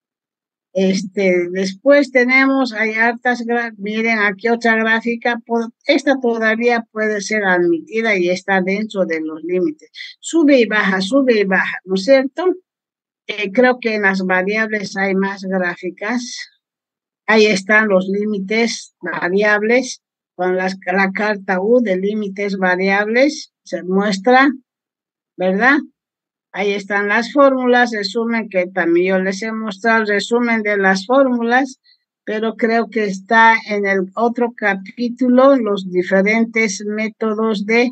Después tenemos, hay hartas, miren aquí otra gráfica, esta todavía puede ser admitida y está dentro de los límites. Sube y baja, ¿no es cierto? Creo que en las variables hay más gráficas. Ahí están los límites variables, con la carta U de límites variables, se muestra, ¿verdad? Ahí están las fórmulas, resumen que también yo les he mostrado, resumen de las fórmulas, pero creo que está en el otro capítulo los diferentes métodos de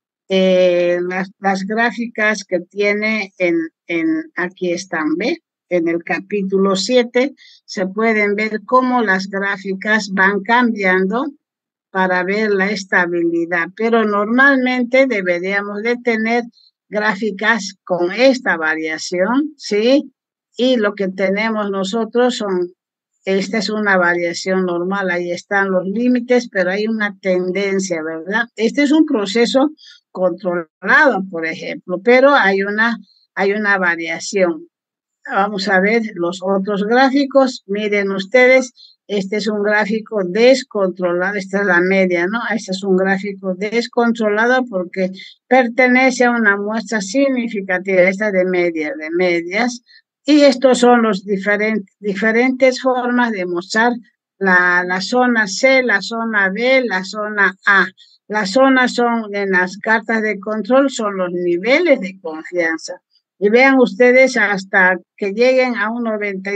las gráficas que tiene aquí están, ¿ve? En el capítulo 7 se pueden ver cómo las gráficas van cambiando para ver la estabilidad, pero normalmente deberíamos de tener gráficas con esta variación, ¿sí? Y lo que tenemos nosotros esta es una variación normal, ahí están los límites, pero hay una tendencia, ¿verdad? Este es un proceso controlado, por ejemplo, pero hay una variación. Vamos a ver los otros gráficos. Miren ustedes, este es un gráfico descontrolado, esta es la media, ¿no? Este es un gráfico descontrolado porque pertenece a una muestra significativa, esta de medias, y estos son los diferentes formas de mostrar la zona C, la zona B, la zona A. Las zonas son, en las cartas de control, son los niveles de confianza. Y vean ustedes, hasta que lleguen a un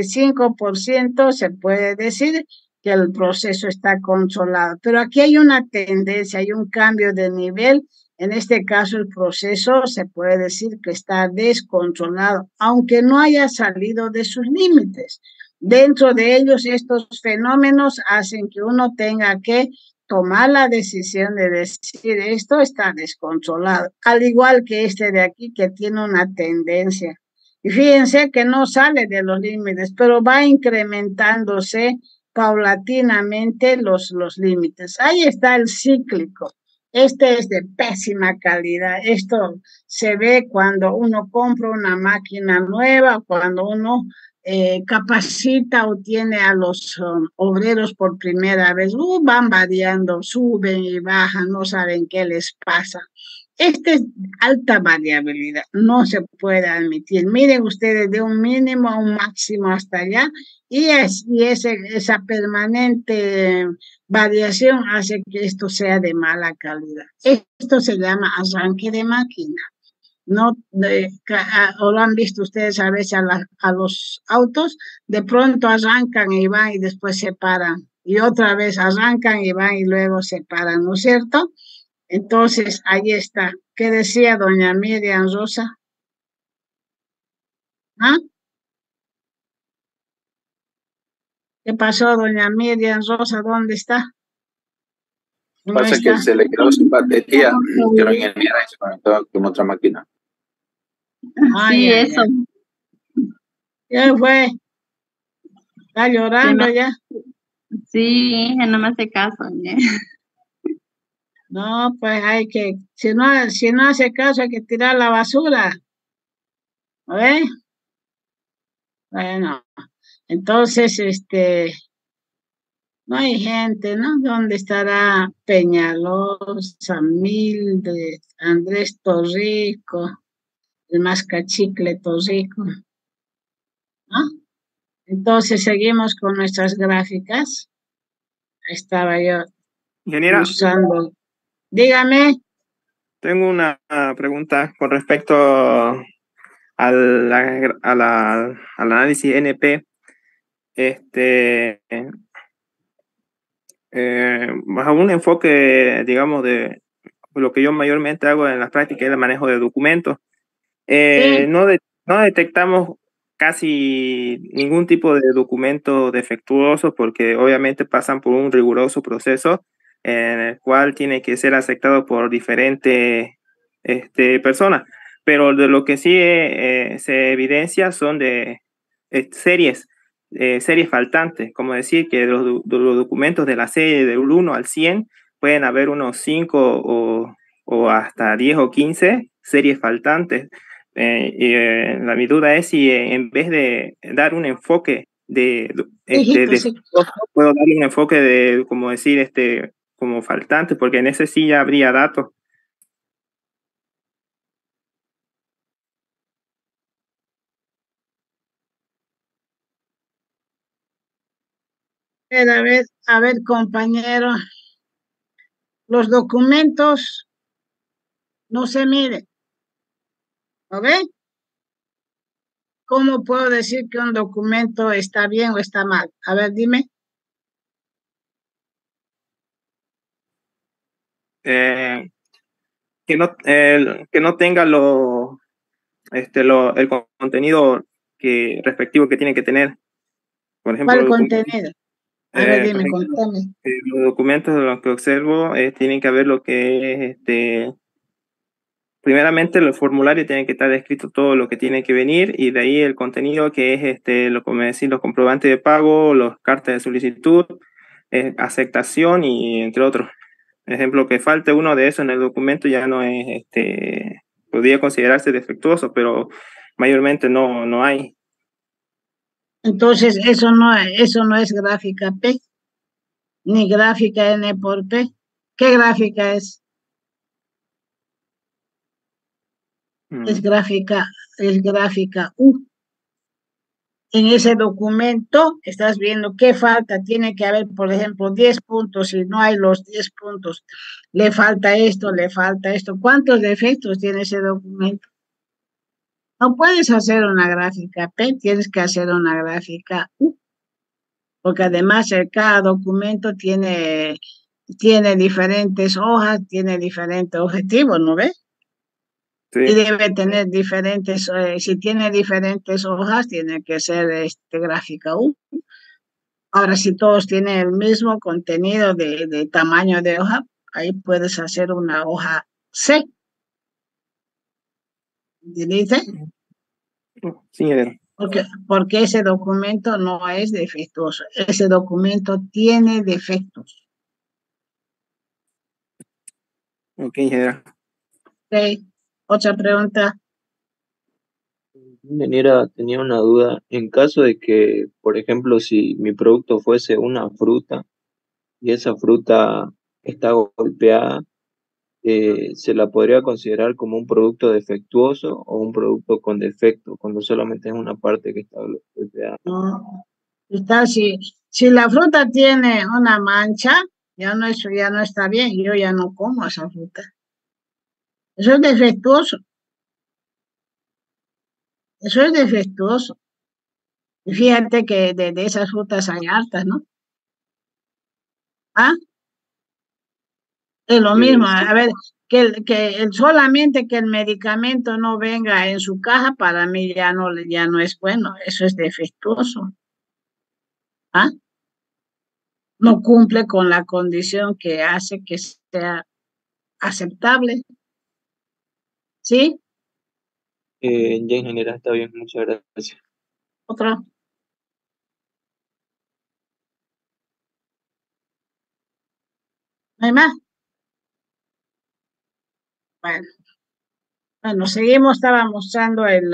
95%, se puede decir que el proceso está controlado. Pero aquí hay una tendencia, hay un cambio de nivel. En este caso, el proceso se puede decir que está descontrolado, aunque no haya salido de sus límites. Dentro de ellos, estos fenómenos hacen que uno tenga que tomar la decisión de decir esto está descontrolado, al igual que este de aquí que tiene una tendencia. Y fíjense que no sale de los límites, pero va incrementándose paulatinamente los límites. Ahí está el cíclico. Este es de pésima calidad. Esto se ve cuando uno compra una máquina nueva, cuando uno capacita o tiene a los obreros por primera vez, van variando, suben y bajan, no saben qué les pasa. Esta es alta variabilidad, no se puede admitir. Miren ustedes, de un mínimo a un máximo hasta allá, y esa permanente variación hace que esto sea de mala calidad. Esto se llama arranque de máquina. No, o lo han visto ustedes a veces a los autos, de pronto arrancan y van y después se paran, y otra vez arrancan y van y luego se paran, ¿no es cierto? Entonces, ahí está. ¿Qué decía doña Miriam Rosa? ¿Ah? ¿Qué pasó, doña Miriam Rosa? ¿Dónde está? ¿No Pasa está? que se le quedó sin batería, pero en el mira y se conectó con otra máquina. Sí, eso. Ya fue. Está llorando ya. Sí, no me hace caso. No, pues hay que, si no hace caso, hay que tirar la basura. ¿Ves? Bueno, entonces, no hay gente, ¿no? ¿Dónde estará Peñalosa, Mildred, Andrés Torrico, el Mascachicle Torrico? ¿No? Entonces seguimos con nuestras gráficas. Estaba yo Ingeniera, usando. Dígame. tengo una pregunta con respecto al análisis NP. Bajo un enfoque, digamos, de lo que yo mayormente hago en las prácticas es el manejo de documentos. Sí. No detectamos casi ningún tipo de documento defectuoso porque obviamente pasan por un riguroso proceso en el cual tiene que ser aceptado por diferentes personas. Pero de lo que sí se evidencia son de series. series faltantes, como decir que de los documentos de la serie del 1 al 100 pueden haber unos 5 o hasta 10 o 15 series faltantes. Mi duda es si en vez de dar un enfoque puedo darle un enfoque de, como decir, como faltante, porque en ese sí ya habría datos. A ver, compañero, los documentos no se miden, ¿lo ve? ¿Cómo puedo decir que un documento está bien o está mal? A ver, dime. Que no tenga el contenido respectivo que tiene que tener. Por ejemplo, ¿Cuál contenido? A ver, dime, ejemplo, contame. Los documentos de los que observo tienen que haber lo que es primeramente, el formulario tiene que estar escrito todo lo que tiene que venir, y de ahí el contenido que es como decir, los comprobantes de pago, las cartas de solicitud, aceptación y entre otros. Ejemplo, que falte uno de esos en el documento ya no es, podría considerarse defectuoso, pero mayormente no hay. Entonces, eso no es gráfica P, ni gráfica N por P. ¿Qué gráfica es? Es gráfica U. En ese documento estás viendo qué falta. Tiene que haber, por ejemplo, 10 puntos. Si no hay los 10 puntos, le falta esto, le falta esto. ¿Cuántos defectos tiene ese documento? No puedes hacer una gráfica P, tienes que hacer una gráfica U, porque además cada documento tiene diferentes hojas, tiene diferentes objetivos, ¿no ves? Sí. Y debe tener diferentes, si tiene diferentes hojas, tiene que ser gráfica U. Ahora, si todos tienen el mismo contenido de tamaño de hoja, ahí puedes hacer una hoja C. ¿Dice? Sí, Porque ese documento no es defectuoso. Ese documento tiene defectos. Ok, ingeniera. Ok. Otra pregunta. Ingeniera, tenía una duda. En caso de que, por ejemplo, si mi producto fuese una fruta y esa fruta está golpeada, ¿se la podría considerar como un producto defectuoso o un producto con defecto, cuando solamente es una parte que está golpeada? No. Si la fruta tiene una mancha, ya no está bien. Yo ya no como esa fruta. Eso es defectuoso. Eso es defectuoso. Y fíjate que de esas frutas hay hartas, ¿no? ¿Ah? Es lo mismo. Sí. A ver, solamente que el medicamento no venga en su caja, para mí ya no es bueno. Eso es defectuoso. ¿Ah? No cumple con la condición que hace que sea aceptable. ¿Sí? Ya, ingeniera, está bien, muchas gracias. Otro. ¿No hay más? Bueno, seguimos, estaba mostrando el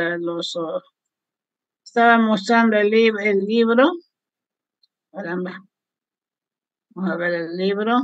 libro. Caramba. Vamos a ver el libro.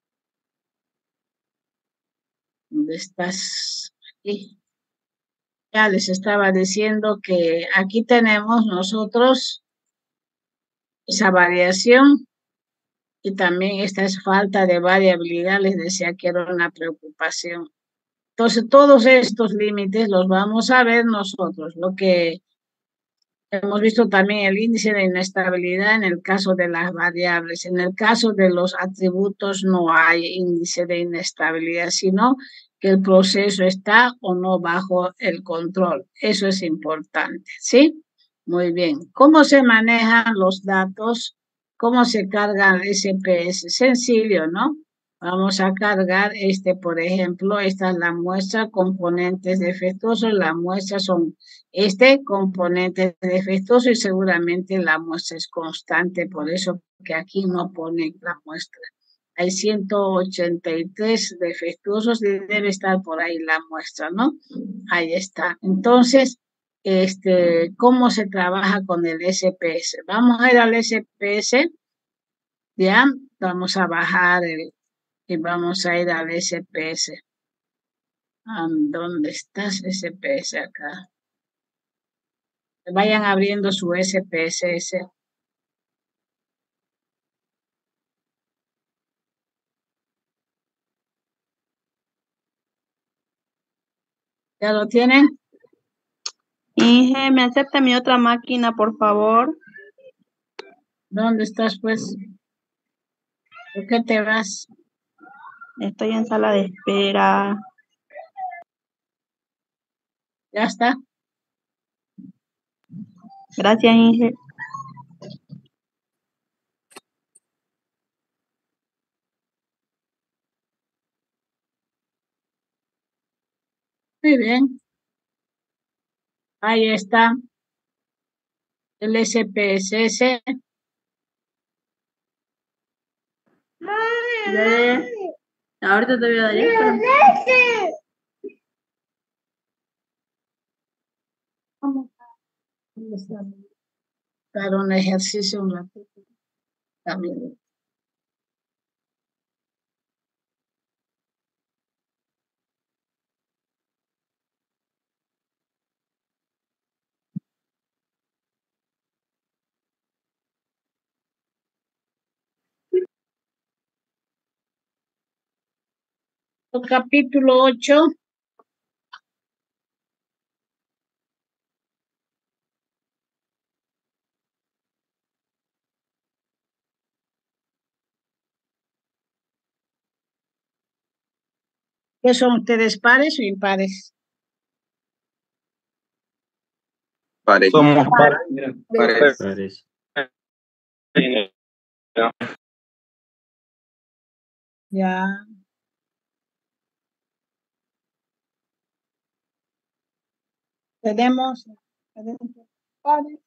¿Dónde estás? Aquí. Ya les estaba diciendo que aquí tenemos nosotros esa variación y también esta es falta de variabilidad. Les decía que era una preocupación. Entonces, todos estos límites los vamos a ver nosotros. Lo que hemos visto también el índice de inestabilidad en el caso de las variables. En el caso de los atributos no hay índice de inestabilidad, sino que el proceso está o no bajo el control. Eso es importante, ¿sí? Muy bien. ¿Cómo se manejan los datos? ¿Cómo se cargan SPS? Sencillo, ¿no? Vamos a cargar por ejemplo, esta es la muestra, componentes defectuosos, la muestra son componente defectuoso y seguramente la muestra es constante, por eso que aquí no pone la muestra. Hay 183 defectuosos y debe estar por ahí la muestra, ¿no? Ahí está. Entonces, ¿cómo se trabaja con el SPS? Vamos a ir al SPS, ¿ya? Vamos a bajar y vamos a ir al SPS. ¿Dónde estás, SPS acá? Vayan abriendo su SPSS. ¿Ya lo tienen? Inge, ¿me acepta mi otra máquina, por favor? ¿Dónde estás, pues? ¿Por qué te vas? Estoy en sala de espera. ¿Ya está? Gracias, Inge. Muy bien. Ahí está. El SPSS. Ahorita te voy a dar esto. Para un ejercicio un ratito. También. El capítulo 8. ¿Qué son ustedes, pares o impares? Pares. Somos pares. Pares. Pares. Ya. Tenemos pares.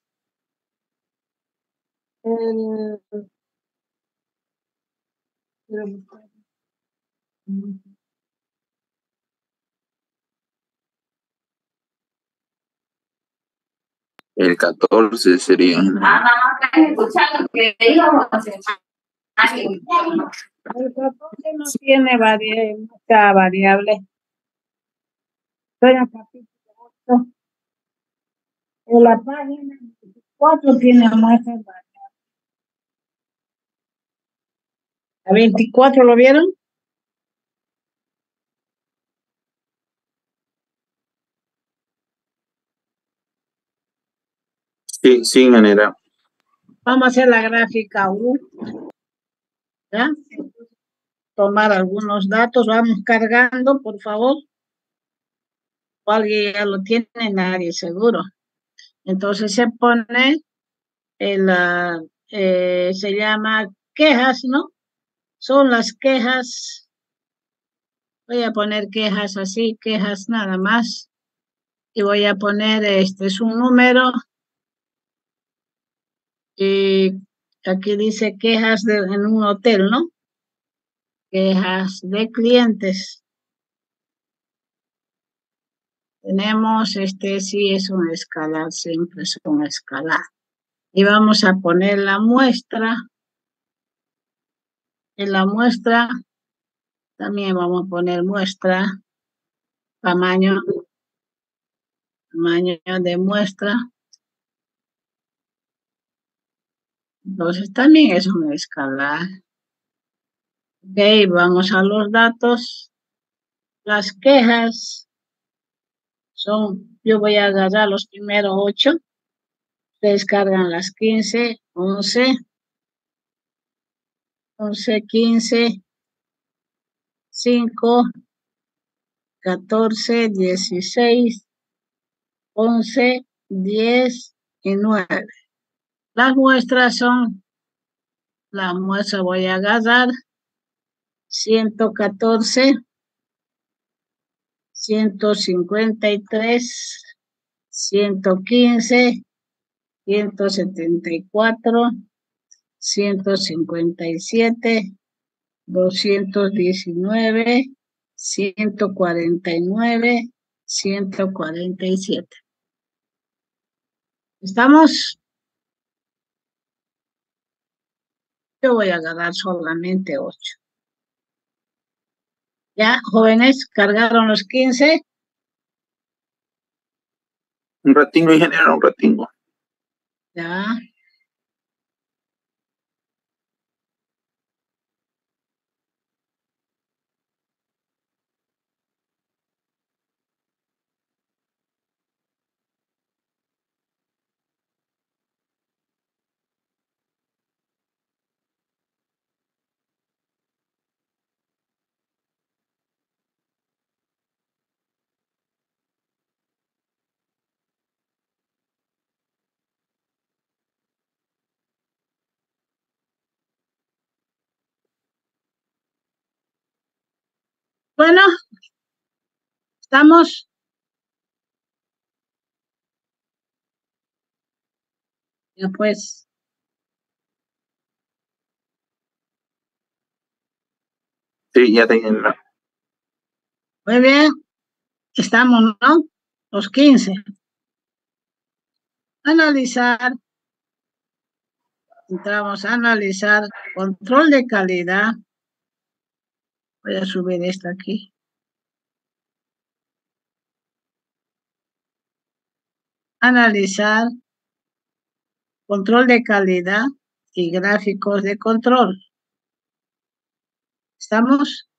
El 14 sería. El 14 no tiene mucha variable. Estoy en el capítulo 8. En la página 24 tiene muestras variables. ¿La 24 lo vieron? Sí, sin manera. Vamos a hacer la gráfica U. ¿Ya? Tomar algunos datos. Vamos cargando, por favor. ¿O alguien ya lo tiene? Nadie, seguro. Entonces se pone se llama quejas, ¿no? Son las quejas. Voy a poner quejas así, quejas nada más. Y voy a poner, es un número. Y aquí dice quejas en un hotel, ¿no? Quejas de clientes. Tenemos, sí es un escalar, siempre es un escalar. Y vamos a poner la muestra. En la muestra, también vamos a poner muestra, tamaño de muestra. Entonces también es un escalar. Ok, vamos a los datos. Las quejas son, yo voy a agarrar los primeros 8. Ustedes cargan las 15, 11, 15, 5, 14, 16, 11, 10 y 9. Las muestras son, la muestra voy a agarrar 114, 153, 115, 174, 157, 219, 149, 147. ¿Estamos? Yo voy a agarrar solamente 8. ¿Ya, jóvenes? ¿Cargaron los 15? Un ratingo, ingeniero, un ratingo. Ya. Bueno, ¿estamos? Ya pues. Sí, ya tengo. Muy bien. Estamos, ¿no? Los 15. Analizar. Entramos a analizar control de calidad. Voy a subir esto aquí. Analizar control de calidad y gráficos de control. ¿Estamos?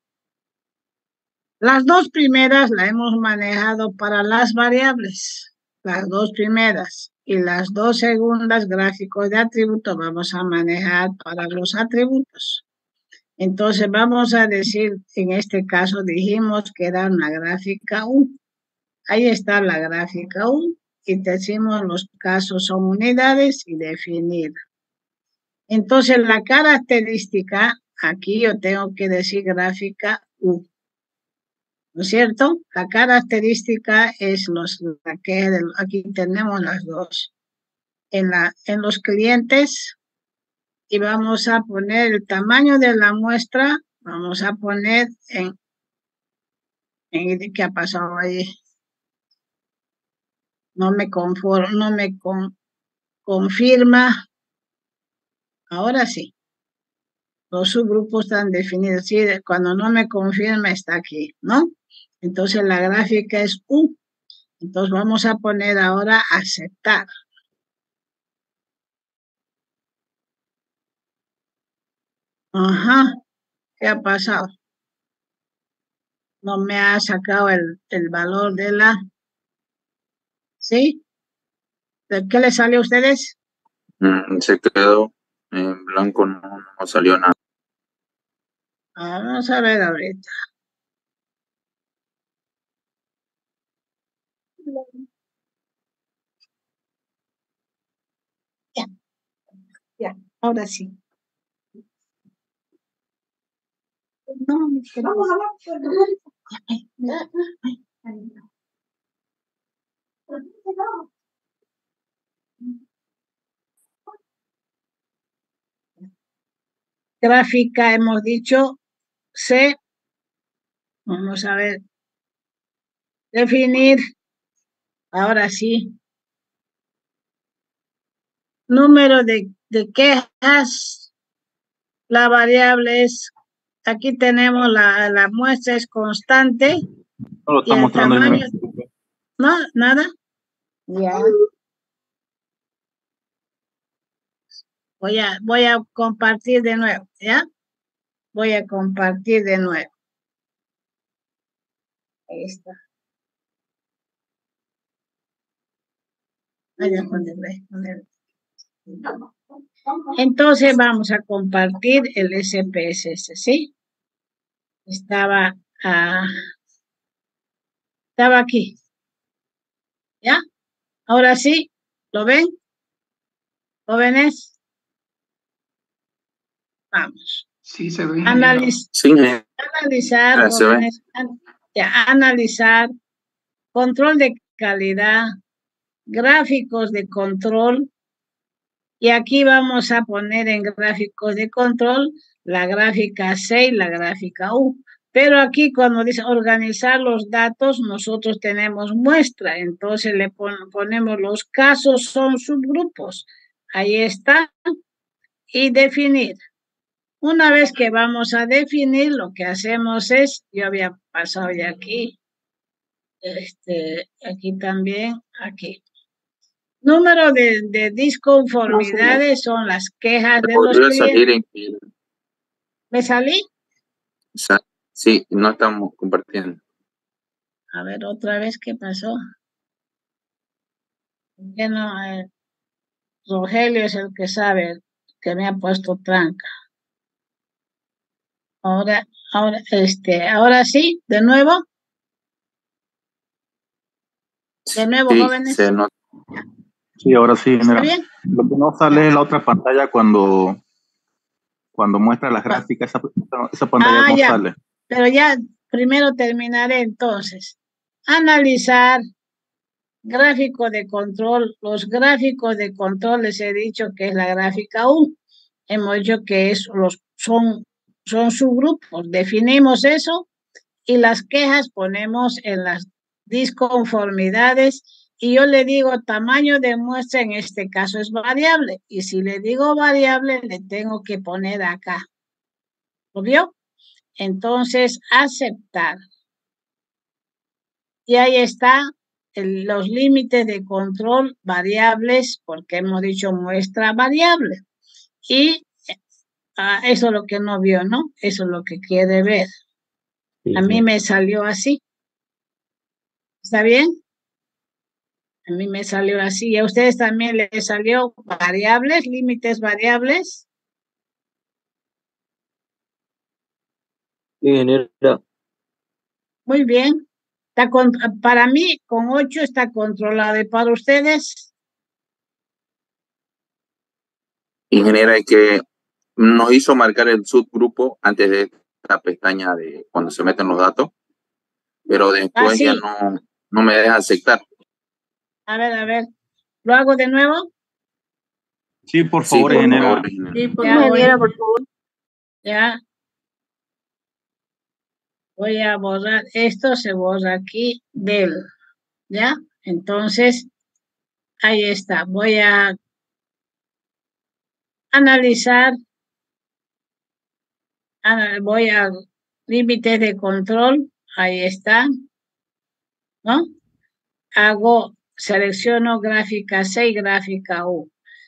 Las dos primeras la hemos manejado para las variables. Las dos primeras. Y las dos segundas, gráficos de atributos, vamos a manejar para los atributos. Entonces vamos a decir, en este caso dijimos que era una gráfica U. Ahí está la gráfica U. Y decimos los casos son unidades y definir. Entonces la característica, aquí yo tengo que decir gráfica U. ¿No es cierto? La característica es aquí tenemos las dos. En los clientes, y vamos a poner el tamaño de la muestra, vamos a poner ¿qué ha pasado ahí? No me confirma. Ahora sí. Los subgrupos están definidos. Sí, cuando no me confirma está aquí, ¿no? Entonces la gráfica es U. Entonces vamos a poner ahora aceptar. Ajá. ¿Qué ha pasado? No me ha sacado el valor de la... ¿Sí? ¿De qué le salió a ustedes? Se quedó en blanco, no salió nada. Vamos a ver ahorita. Ya, ahora sí. No, gráfica hemos dicho C. Vamos a ver. Definir. Ahora sí. Número de quejas. La variable es, aquí tenemos la muestra es constante. Solo está y el mostrando tamaño, no, nada. Ya. Voy a compartir de nuevo, ¿ya? Voy a compartir de nuevo. Ahí está. Entonces vamos a compartir el SPSS, ¿sí? Estaba aquí. ¿Ya? Ahora sí, ¿lo ven? ¿Jóvenes? Vamos. Sí, se ve. Sí, Analizar, se ve. jóvenes, analizar, control de calidad, gráficos de control, y aquí vamos a poner en gráficos de control la gráfica C y la gráfica U. Pero aquí cuando dice organizar los datos, nosotros tenemos muestra, entonces le ponemos los casos son subgrupos. Ahí está. Y definir. Una vez que vamos a definir, lo que hacemos es, yo había pasado ya aquí, aquí también, aquí. Número de disconformidades son las quejas de los Podría salir clientes. ¿Me salí? Sí, no estamos compartiendo. A ver, otra vez, ¿qué pasó? ¿Por qué no? Rogelio es el que sabe, que me ha puesto tranca. Ahora sí, de nuevo. De nuevo, Sí, jóvenes. se nota. Sí, ahora sí. ¿Está Mira, bien? lo que no sale es la otra pantalla cuando muestra las gráficas, esa pantalla no ya. sale. Pero ya primero terminaré entonces. Analizar gráfico de control. Los gráficos de control les he dicho que es la gráfica U. Hemos dicho que son subgrupos. Definimos eso y las quejas ponemos en las disconformidades. Y yo le digo tamaño de muestra, en este caso es variable. Y si le digo variable, le tengo que poner acá. ¿Lo vio? Entonces, aceptar. Y ahí está los límites de control variables, porque hemos dicho muestra variable. Y eso es lo que no vio, ¿no? Eso es lo que quiere ver. Sí, A mí me salió así. ¿Está bien? A mí me salió así. ¿Y a ustedes también les salió variables, límites variables? Sí, ingeniera. Muy bien. Para mí, con 8 está controlado. ¿Y para ustedes? Ingeniera, es que nos hizo marcar el subgrupo antes de esta pestaña de cuando se meten los datos, pero después sí. ya no me deja aceptar. A ver. ¿Lo hago de nuevo? Sí, por favor, ingeniera. Sí, por favor. Ya. Voy a borrar esto, se borra aquí ¿ya? Entonces, ahí está. Voy a analizar, voy a límites de control, ahí está, ¿no? Selecciono gráfica C y gráfica U.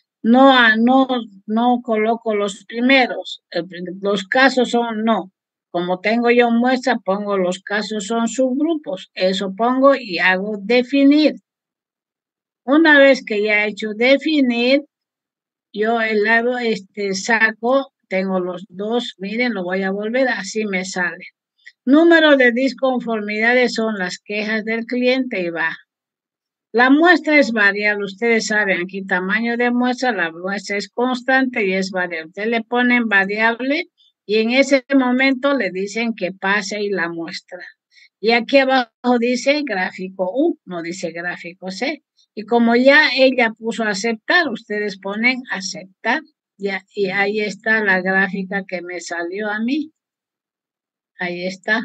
No coloco los primeros, los casos son no. Como tengo yo muestra, pongo los casos son subgrupos. Eso pongo y hago definir. Una vez que ya he hecho definir, yo el lado saco, tengo los dos, miren, lo voy a volver, así me sale. Número de disconformidades son las quejas del cliente y va. La muestra es variable, ustedes saben, aquí tamaño de muestra, la muestra es constante y es variable. Ustedes le ponen variable y en ese momento le dicen que pase y la muestra. Y aquí abajo dice gráfico U, no dice gráfico C. Y como ya ella puso aceptar, ustedes ponen aceptar. Ya, y ahí está la gráfica que me salió a mí. Ahí está.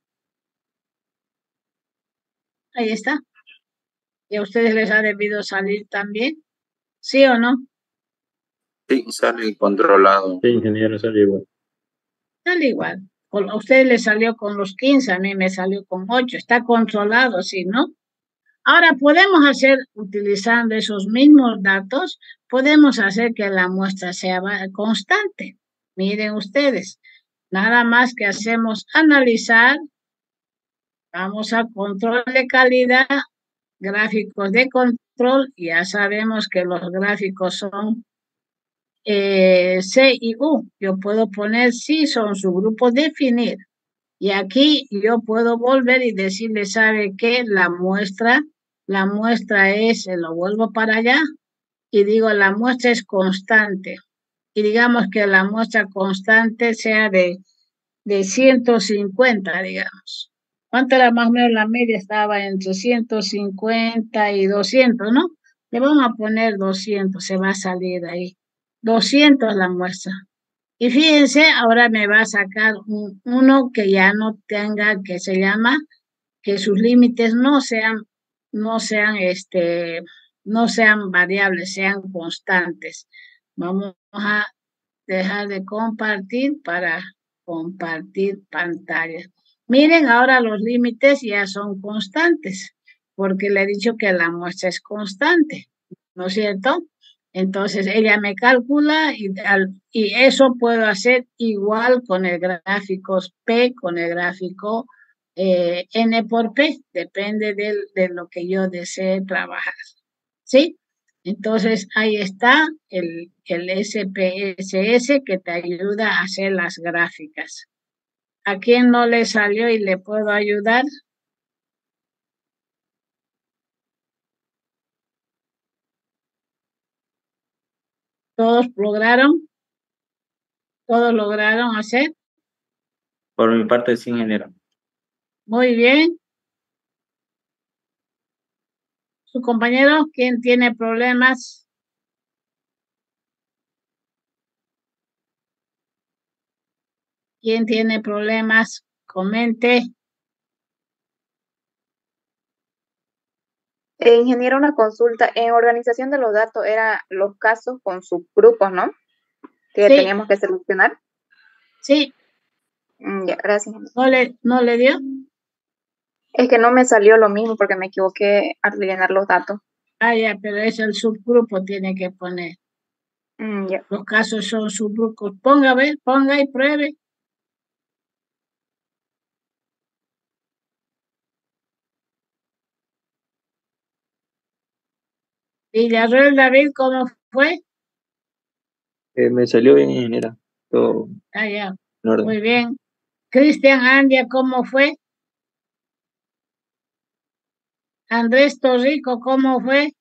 Ahí está. ¿Y a ustedes les ha debido salir también? ¿Sí o no? Sí, sale controlado. Sí, ingeniero, sale igual. Sale igual. A ustedes les salió con los 15, a mí me salió con 8. Está controlado, ¿sí, no? Ahora, podemos hacer, utilizando esos mismos datos, podemos hacer que la muestra sea constante. Miren ustedes, nada más que hacemos analizar, vamos a control de calidad, gráficos de control, ya sabemos que los gráficos son C y U. Yo puedo poner sí, son su grupo definir. Y aquí yo puedo volver y decirle, ¿sabe qué? La muestra es, lo vuelvo para allá y digo, la muestra es constante. y digamos que la muestra constante sea de 150, digamos. ¿Cuánto era más o menos la media? Estaba entre 150 y 200, ¿no? Le vamos a poner 200, se va a salir ahí. 200 la muestra. Y fíjense, ahora me va a sacar uno que ya no tenga, que se llama, que sus límites no sean variables, sean constantes. Vamos a dejar de compartir para compartir pantalla. Miren, ahora los límites ya son constantes, porque le he dicho que la muestra es constante, ¿no es cierto? Entonces ella me calcula y eso puedo hacer igual con el gráfico P, con el gráfico N por P, depende de lo que yo desee trabajar, ¿sí? Entonces ahí está el SPSS que te ayuda a hacer las gráficas. ¿A quién no le salió y le puedo ayudar? ¿Todos lograron? ¿Todos lograron hacer? Por mi parte, sí, ingeniero. Muy bien. ¿Su compañero? ¿Quién tiene problemas? ¿Quién tiene problemas? Comente. Ingeniero, una consulta. En organización de los datos eran los casos con subgrupos, ¿no? Que Sí. teníamos que seleccionar. Sí. Ya, gracias. ¿No le dio? Es que no me salió lo mismo porque me equivoqué al llenar los datos. Ah, ya, pero es el subgrupo, tiene que poner. Ya. Los casos son subgrupos. Ponga, a ver, ponga y pruebe. Villarreal David, ¿cómo fue? Me salió bien, ingeniera. Todo Ah, ya. en orden. Muy bien. Cristian Andia, ¿cómo fue? Andrés Torrico, ¿cómo fue?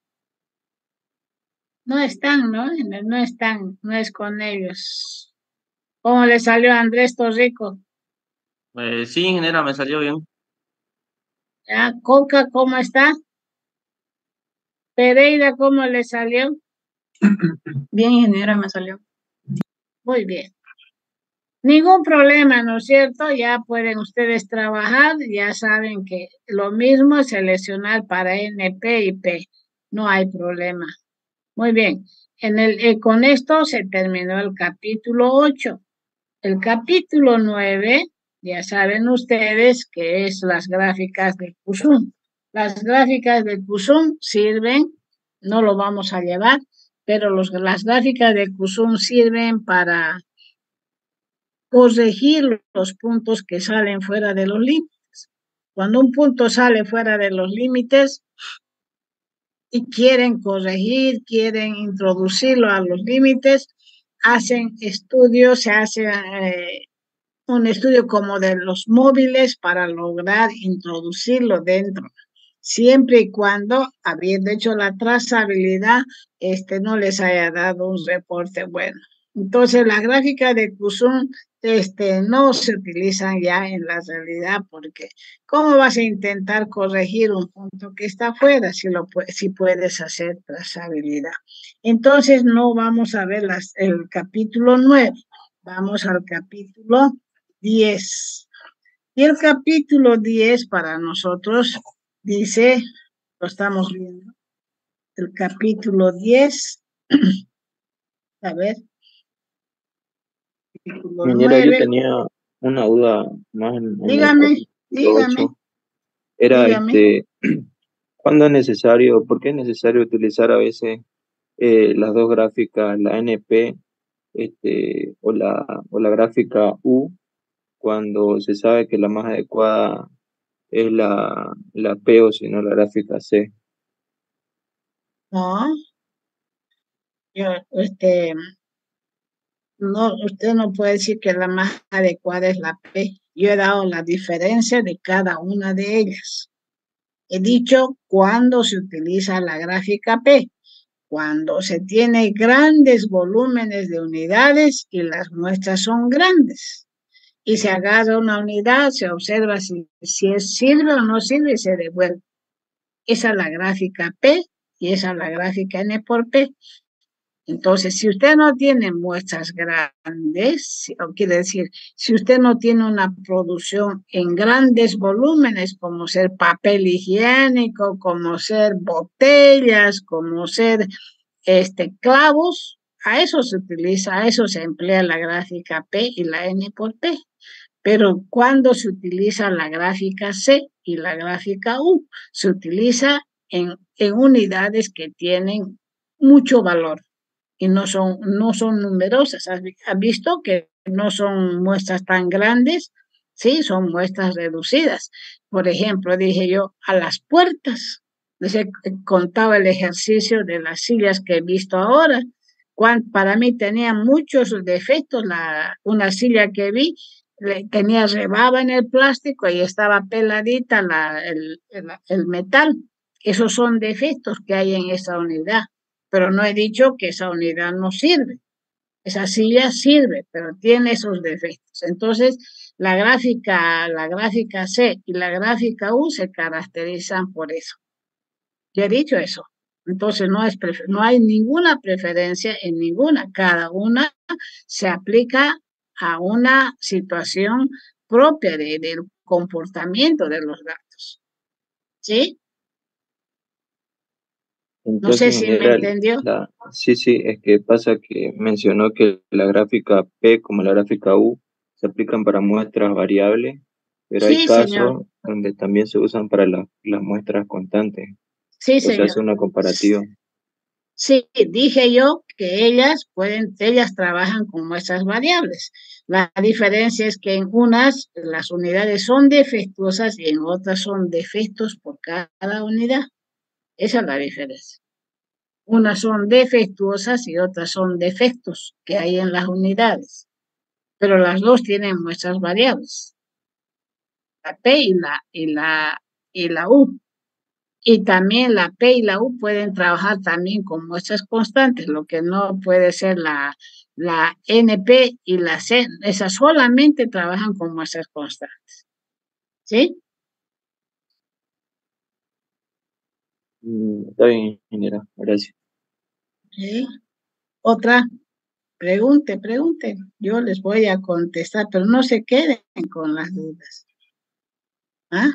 No están, ¿no? No están, no es con ellos. ¿Cómo le salió a Andrés Torrico? Sí, ingeniera, me salió bien. ¿Ya? Coca, ¿cómo está? Pereira, ¿cómo le salió? Bien, ingeniera, me salió. Muy bien. Ningún problema, ¿no es cierto? Ya pueden ustedes trabajar, ya saben que lo mismo es seleccionar para NP y P. No hay problema. Muy bien. Con esto se terminó el capítulo 8. El capítulo 9, ya saben ustedes que es las gráficas de Kusum. Las gráficas de Kusum sirven, no lo vamos a llevar, pero las gráficas de Kusum sirven para corregir los puntos que salen fuera de los límites. Cuando un punto sale fuera de los límites y quieren corregir, quieren introducirlo a los límites, hacen estudios, se hace un estudio como de los móviles para lograr introducirlo dentro, siempre y cuando, habiendo hecho la trazabilidad, no les haya dado un reporte bueno. Entonces, las gráficas de Kusum no se utilizan ya en la realidad porque ¿cómo vas a intentar corregir un punto que está afuera si puedes hacer trazabilidad? Entonces, no vamos a ver el capítulo 9, vamos al capítulo 10. Y el capítulo 10 para nosotros dice, lo estamos viendo, el capítulo 10, a ver, capítulo Ingeniera, 9. yo tenía una duda más en el Dígame, capítulo 8. Era dígame. ¿cuándo es necesario, por qué es necesario utilizar a veces las dos gráficas, la NP o la gráfica U, cuando se sabe que la más adecuada es la P o si no la gráfica C? No, yo, no, usted no puede decir que la más adecuada es la P. Yo he dado la diferencia de cada una de ellas. He dicho cuándo se utiliza la gráfica P. cuando se tiene grandes volúmenes de unidades y las muestras son grandes. Y se agarra una unidad, se observa si sirve o no sirve y se devuelve. Esa es la gráfica P y esa es la gráfica N por P. Entonces, si usted no tiene muestras grandes, o quiere decir, si usted no tiene una producción en grandes volúmenes, como ser papel higiénico, como ser botellas, como ser clavos, a eso se utiliza, a eso se emplea la gráfica P y la N por P. Pero cuando se utiliza la gráfica C y la gráfica U, se utiliza en unidades que tienen mucho valor y no son numerosas. ¿Has visto que no son muestras tan grandes? Sí, son muestras reducidas. Por ejemplo, dije yo, a las puertas. Les he contado el ejercicio de las sillas que he visto ahora. Para mí tenía muchos defectos. Una silla que vi tenía rebaba en el plástico y estaba peladita el metal. Esos son defectos que hay en esa unidad. Pero no he dicho que esa unidad no sirve. Esa silla sirve, pero tiene esos defectos. Entonces, la gráfica C y la gráfica U se caracterizan por eso. Ya he dicho eso. Entonces, no hay ninguna preferencia en ninguna. Cada una se aplica a una situación propia del comportamiento de los datos. ¿Sí? No sé Entonces, si en me general, entendió. sí, es que pasa que mencionó que la gráfica P como la gráfica U se aplican para muestras variables, pero hay Sí, señor. casos donde también se usan para las muestras constantes, Sí, o se señor. hace una comparativa. Sí, dije yo que ellas trabajan con muestras variables. La diferencia es que en unas las unidades son defectuosas y en otras son defectos por cada unidad. Esa es la diferencia. Unas son defectuosas y otras son defectos que hay en las unidades. Pero las dos tienen muestras variables. La P y la U. Y también la P y la U pueden trabajar también con muestras constantes, lo que no puede ser la NP y la C. Esas solamente trabajan con muestras constantes. ¿Sí? Está bien, ingeniera, gracias. ¿Sí? Otra, pregunte. Yo les voy a contestar, pero no se queden con las dudas. ¿Ah?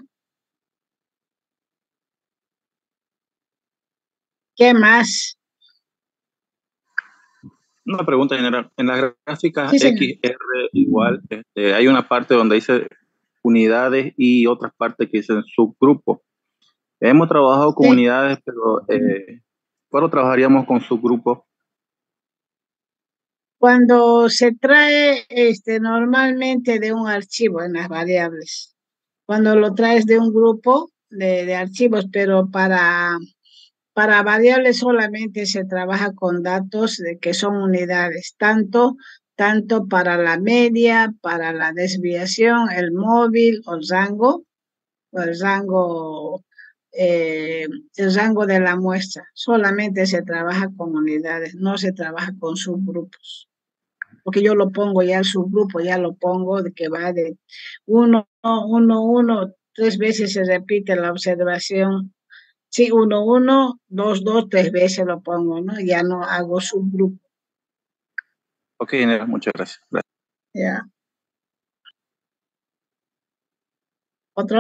¿Qué más? Una pregunta general. En las gráficas Sí, señor. XR igual, hay una parte donde dice unidades y otras partes que dicen subgrupos. Hemos trabajado con unidades, pero ¿cuándo trabajaríamos con subgrupos? Cuando se trae normalmente de un archivo en las variables. Cuando lo traes de un grupo de archivos, pero para variables solamente se trabaja con datos de que son unidades, tanto para la media, para la desviación, el móvil o el rango el rango de la muestra. Solamente se trabaja con unidades, no se trabaja con subgrupos. Porque yo lo pongo ya el subgrupo, ya lo pongo de que va de 1, 3 veces se repite la observación. Sí, 1, 2, 3 veces lo pongo, ¿no? Ya no hago subgrupo. Ok, muchas gracias. Ya. ¿Otro?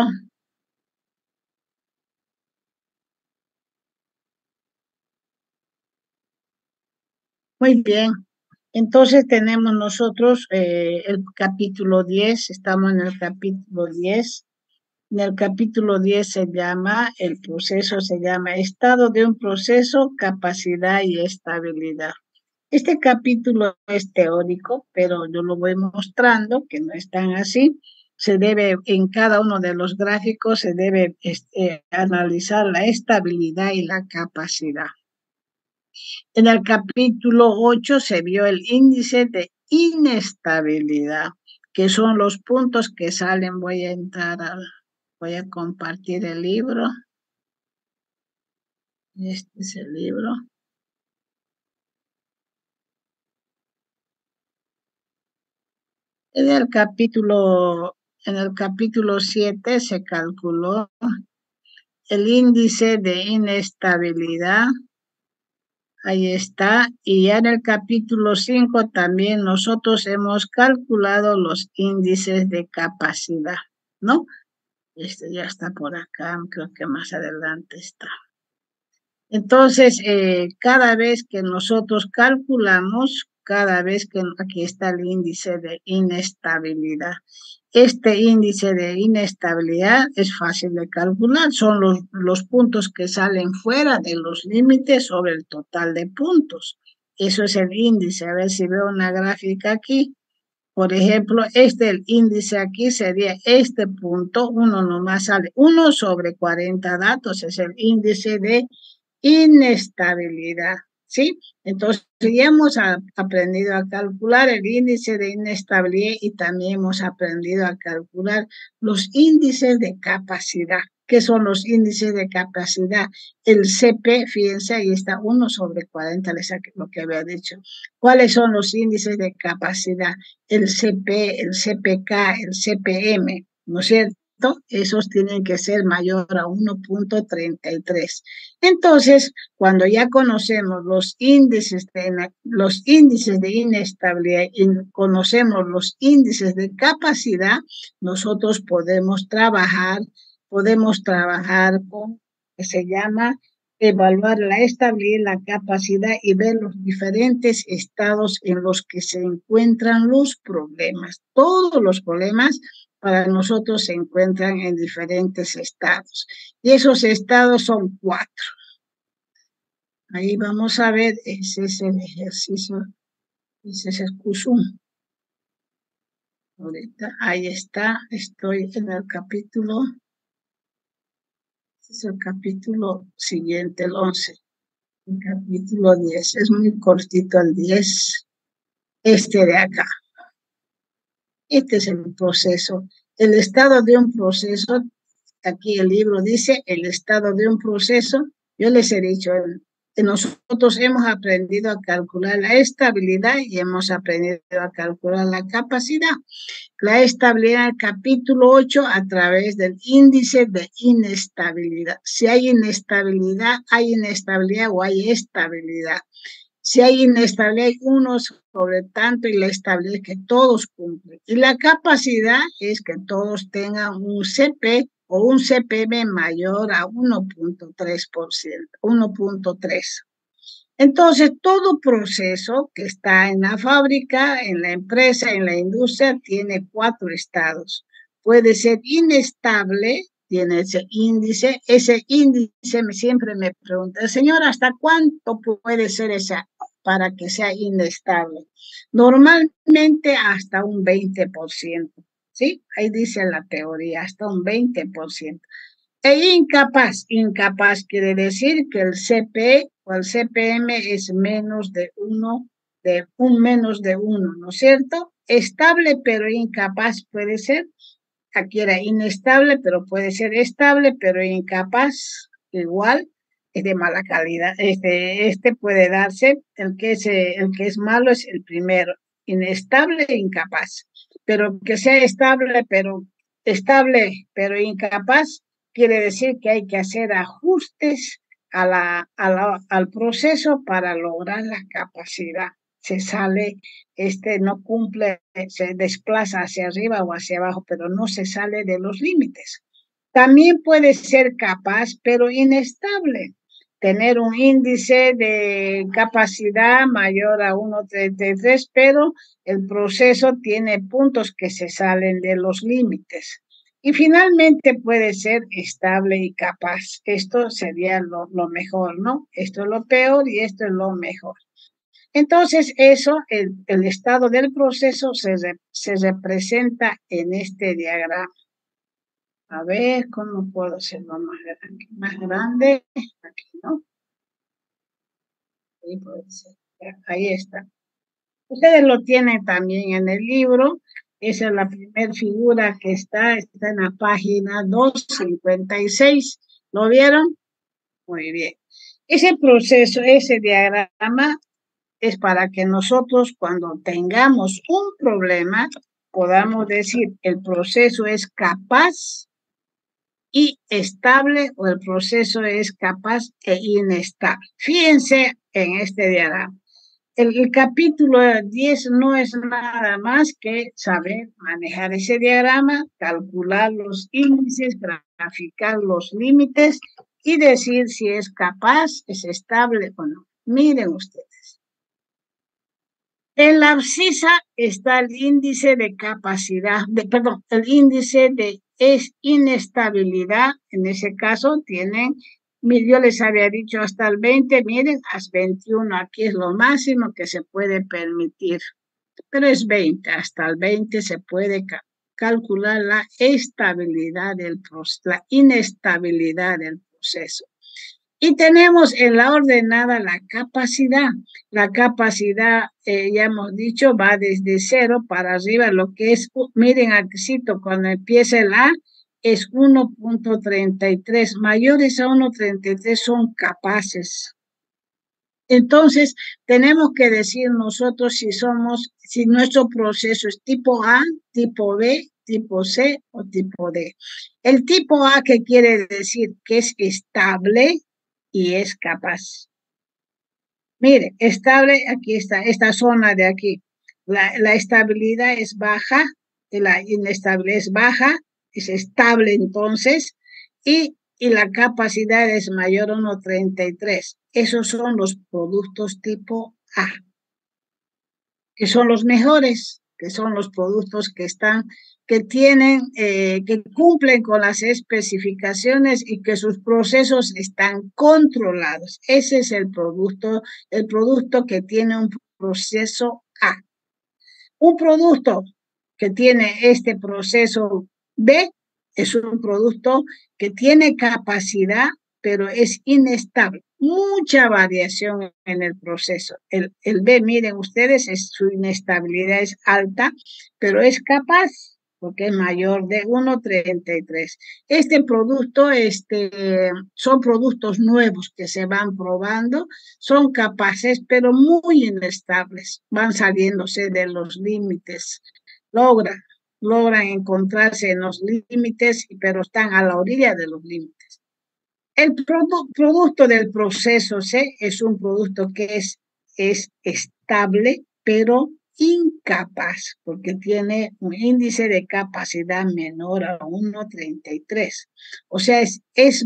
Muy bien. Entonces tenemos nosotros el capítulo 10, estamos en el capítulo 10. En el capítulo 10 el proceso se llama estado de un proceso, capacidad y estabilidad. Este capítulo es teórico, pero yo lo voy mostrando que no es tan así. En cada uno de los gráficos se debe analizar la estabilidad y la capacidad. En el capítulo 8 se vio el índice de inestabilidad, que son los puntos que salen. Voy a compartir el libro. Este es el libro. En el capítulo 7 se calculó el índice de inestabilidad. Ahí está. Y ya en el capítulo 5 también nosotros hemos calculado los índices de capacidad, ¿no? Este ya está por acá, creo que más adelante está. Entonces, cada vez que nosotros calculamos, aquí está el índice de inestabilidad. Este índice de inestabilidad es fácil de calcular, son los puntos que salen fuera de los límites sobre el total de puntos. Eso es el índice. A ver si veo una gráfica aquí. Por ejemplo, el índice aquí sería este punto, uno nomás sale, 1 sobre 40 datos, es el índice de inestabilidad, ¿sí? Entonces, ya hemos aprendido a calcular el índice de inestabilidad y también hemos aprendido a calcular los índices de capacidad. ¿Qué son los índices de capacidad? El CP, fíjense, ahí está 1 sobre 40, les saqué lo que había dicho. ¿Cuáles son los índices de capacidad? El CP, el CPK, el CPM, ¿no es cierto? Esos tienen que ser mayor a 1.33. Entonces, cuando ya conocemos los índices de inestabilidad y conocemos los índices de capacidad, nosotros podemos trabajar con, que se llama evaluar la estabilidad y la capacidad y ver los diferentes estados en los que se encuentran los problemas. Todos los problemas para nosotros se encuentran en diferentes estados. Y esos estados son 4. Ahí vamos a ver, ese es el ejercicio, ese es el CUSUM. Ahorita, ahí está, estoy en el capítulo, este es el capítulo siguiente, el 11. El capítulo 10, es muy cortito el 10, este de acá. Este es el proceso. El estado de un proceso, aquí el libro dice, el estado de un proceso, yo les he dicho, nosotros hemos aprendido a calcular la estabilidad y hemos aprendido a calcular la capacidad. La estabilidad en el capítulo 8 a través del índice de inestabilidad. Si hay inestabilidad o hay estabilidad. Si hay inestabilidad, hay 1 sobre tanto y la estabilidad es que todos cumplen. Y la capacidad es que todos tengan un CP o un CPM mayor a 1.3%, 1.3. Entonces, todo proceso que está en la fábrica, en la empresa, en la industria, tiene 4 estados. Puede ser inestable, tiene ese índice siempre me pregunta, señor, ¿hasta cuánto puede ser esa para que sea inestable? Normalmente hasta un 20%, ¿sí? Ahí dice la teoría, hasta un 20%. E incapaz quiere decir que el CP o el CPM es menos de 1, menos de 1, ¿no es cierto? Estable pero incapaz puede ser. Aquí era inestable, pero puede ser estable, pero incapaz, igual, es de mala calidad. Este puede darse, el que es malo es el primero, inestable e incapaz. Pero que sea estable, pero incapaz, quiere decir que hay que hacer ajustes al proceso para lograr la capacidad. Se sale, no cumple, se desplaza hacia arriba o hacia abajo, pero no se sale de los límites. También puede ser capaz, pero inestable. Tener un índice de capacidad mayor a 1.33, pero el proceso tiene puntos que se salen de los límites. Y finalmente puede ser estable y capaz. Esto sería lo mejor, ¿no? Esto es lo peor y esto es lo mejor. Entonces, eso, el estado del proceso se representa en este diagrama. A ver, ¿cómo puedo hacerlo más grande? Aquí, ¿no? Ahí puede ser. Ahí está. Ustedes lo tienen también en el libro. Esa es la primera figura que está en la página 256. ¿Lo vieron? Muy bien. Ese proceso, ese diagrama, es para que nosotros cuando tengamos un problema, podamos decir el proceso es capaz y estable o el proceso es capaz e inestable. Fíjense en este diagrama. El capítulo 10 no es nada más que saber manejar ese diagrama, calcular los índices, graficar los límites y decir si es capaz, es estable o no. Miren ustedes. En la abscisa está el índice de capacidad, el índice de inestabilidad. En ese caso tienen, yo les había dicho hasta el 20, miren, hasta 21, aquí es lo máximo que se puede permitir, pero es 20, hasta el 20 se puede calcular la estabilidad del proceso, la inestabilidad del proceso. Y tenemos en la ordenada la capacidad. La capacidad, ya hemos dicho, va desde 0 para arriba, lo que es, miren aquí, cuando empieza el A, es 1.33. Mayores a 1.33 son capaces. Entonces, tenemos que decir nosotros si nuestro proceso es tipo A, tipo B, tipo C o tipo D. El tipo A, ¿qué quiere decir? Que es estable y es capaz. Mire, estable, aquí está, esta zona de aquí. La estabilidad es baja, la inestabilidad es baja, es estable entonces, y la capacidad es mayor a 1.33. Esos son los productos tipo A, que son los mejores, que son los productos que tienen, que cumplen con las especificaciones y que sus procesos están controlados. Ese es el producto que tiene un proceso A. Un producto que tiene este proceso B es un producto que tiene capacidad, pero es inestable. Mucha variación en el proceso. El B, miren ustedes, su inestabilidad es alta, pero es capaz, porque es mayor de 1.33. Este producto, son productos nuevos que se van probando, son capaces, pero muy inestables, van saliéndose de los límites, logran encontrarse en los límites, pero están a la orilla de los límites. El producto del proceso C es un producto que es estable, pero incapaz, porque tiene un índice de capacidad menor a 1.33. O sea, es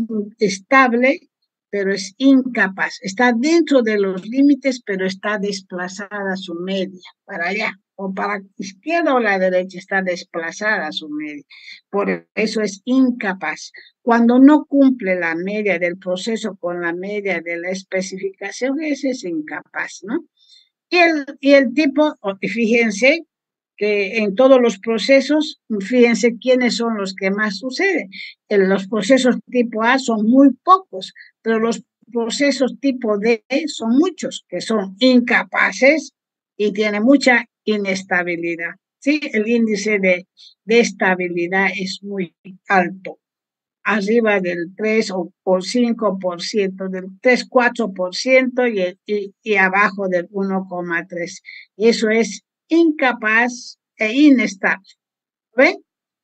estable, pero es incapaz. Está dentro de los límites, pero está desplazada su media para allá, o para la izquierda o la derecha, está desplazada su media. Por eso es incapaz. Cuando no cumple la media del proceso con la media de la especificación, ese es incapaz, ¿no? Y el tipo, fíjense que en todos los procesos, fíjense quiénes son los que más suceden. En los procesos tipo A son muy pocos, pero los procesos tipo D son muchos, que son incapaces y tienen mucha inestabilidad. ¿Sí? El índice de estabilidad es muy alto, arriba del 3 o 5%, del 3-4% y abajo del 1,3%. Eso es incapaz e inestable. ¿Ven?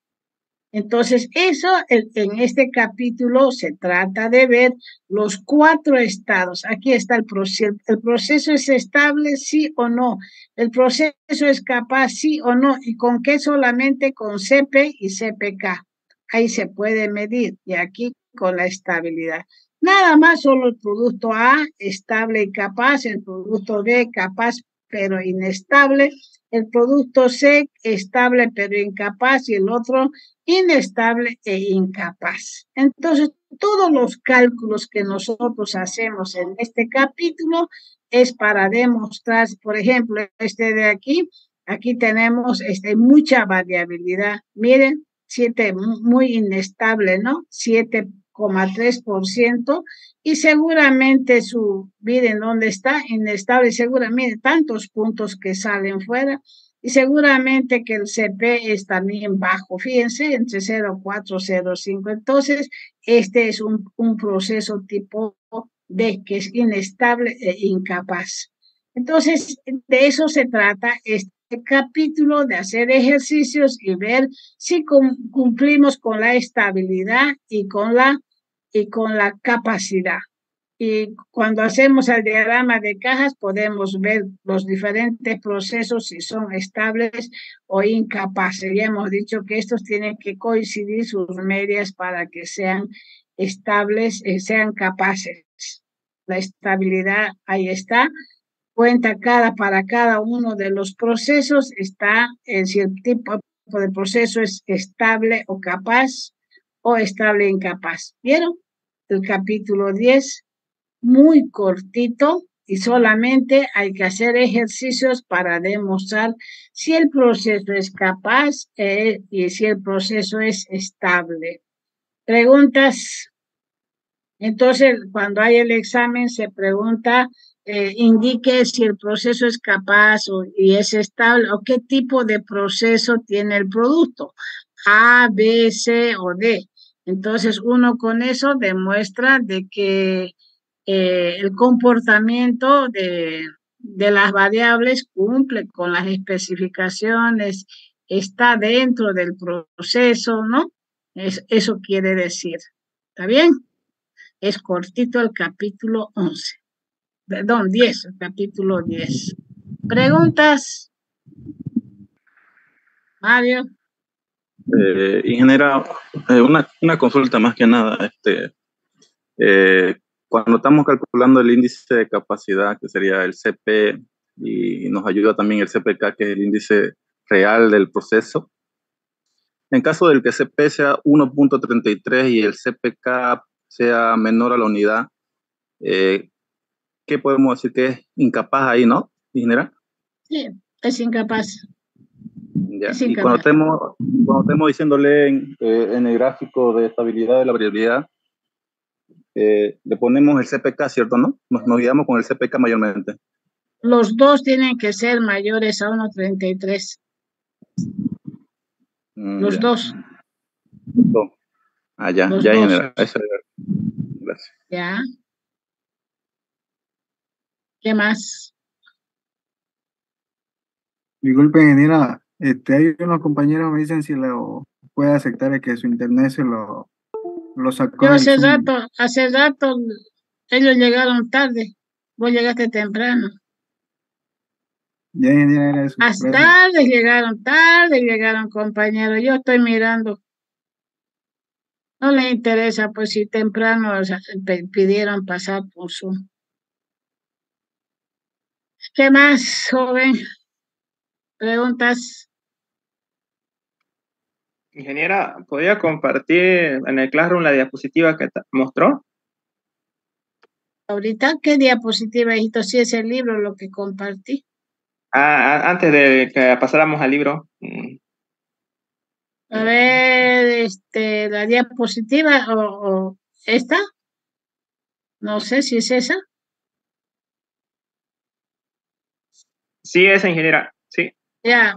Entonces, eso en este capítulo se trata de ver los 4 estados. Aquí está el proceso. ¿El proceso es estable, sí o no? ¿El proceso es capaz, sí o no? ¿Y con qué? Solamente con CP y CPK. Ahí se puede medir, y aquí con la estabilidad. Nada más solo el producto A, estable y capaz, el producto B, capaz pero inestable, el producto C, estable pero incapaz, y el otro inestable e incapaz. Entonces, todos los cálculos que nosotros hacemos en este capítulo es para demostrar, por ejemplo, este de aquí tenemos mucha variabilidad. Miren, 7, muy inestable, ¿no? 7,3%, y seguramente miren dónde está, inestable, seguramente tantos puntos que salen fuera, y seguramente que el CP es también bajo, fíjense, entre 0,4 y 0,5. Entonces, este es un proceso tipo D, que es inestable e incapaz. Entonces, de eso se trata capítulo de hacer ejercicios y ver si cumplimos con la estabilidad y con la capacidad. Y cuando hacemos el diagrama de cajas podemos ver los diferentes procesos si son estables o incapaces. Ya hemos dicho que estos tienen que coincidir sus medias para que sean estables, sean capaces. La estabilidad, ahí está. Cuenta para cada uno de los procesos, está si el tipo de proceso es estable o capaz o estable e incapaz. ¿Vieron? El capítulo 10, muy cortito, y solamente hay que hacer ejercicios para demostrar si el proceso es capaz y si el proceso es estable. Preguntas. Entonces, cuando hay el examen, se pregunta, indique si el proceso es capaz y es estable, o qué tipo de proceso tiene el producto, A, B, C o D. Entonces, uno con eso demuestra de que el comportamiento de las variables cumple con las especificaciones, está dentro del proceso, ¿no? Eso quiere decir. ¿Está bien? Es cortito el capítulo 11. Perdón, 10, el capítulo 10. ¿Preguntas? Mario. Ingeniera, una consulta más que nada. Cuando estamos calculando el índice de capacidad, que sería el CP, y nos ayuda también el CPK, que es el índice real del proceso, en caso del que CP sea 1.33 y el CPK sea menor a la unidad, ¿qué podemos decir que es incapaz ahí, no, ingeniera? Sí, es incapaz. Ya. Y cuando estemos diciéndole en el gráfico de estabilidad de la variabilidad, le ponemos el CPK, ¿cierto? ¿No? Nos guiamos con el CPK mayormente. Los dos tienen que ser mayores a 1.33. Los ya. dos. Ya, Los ya, dos. ingeniera. Eso, gracias. Ya. ¿Qué más? Disculpe, ingeniera, hay unos compañeros que me dicen si lo puede aceptar que su internet se lo sacó Yo del Zoom. hace rato, ellos llegaron tarde. Vos llegaste temprano. Ya, ingeniera, era eso. Hasta Gracias. tarde llegaron compañeros. Yo estoy mirando. No le interesa, pues si temprano pidieron pasar por Zoom. ¿Qué más, joven? ¿Preguntas? Ingeniera, ¿podría compartir en el Classroom la diapositiva que mostró? ¿Ahorita qué diapositiva, hijito? Si es el libro lo que compartí. Antes de que pasáramos al libro. A ver, la diapositiva o esta. No sé si es esa. Sí, esa, ingeniera, sí. Ya.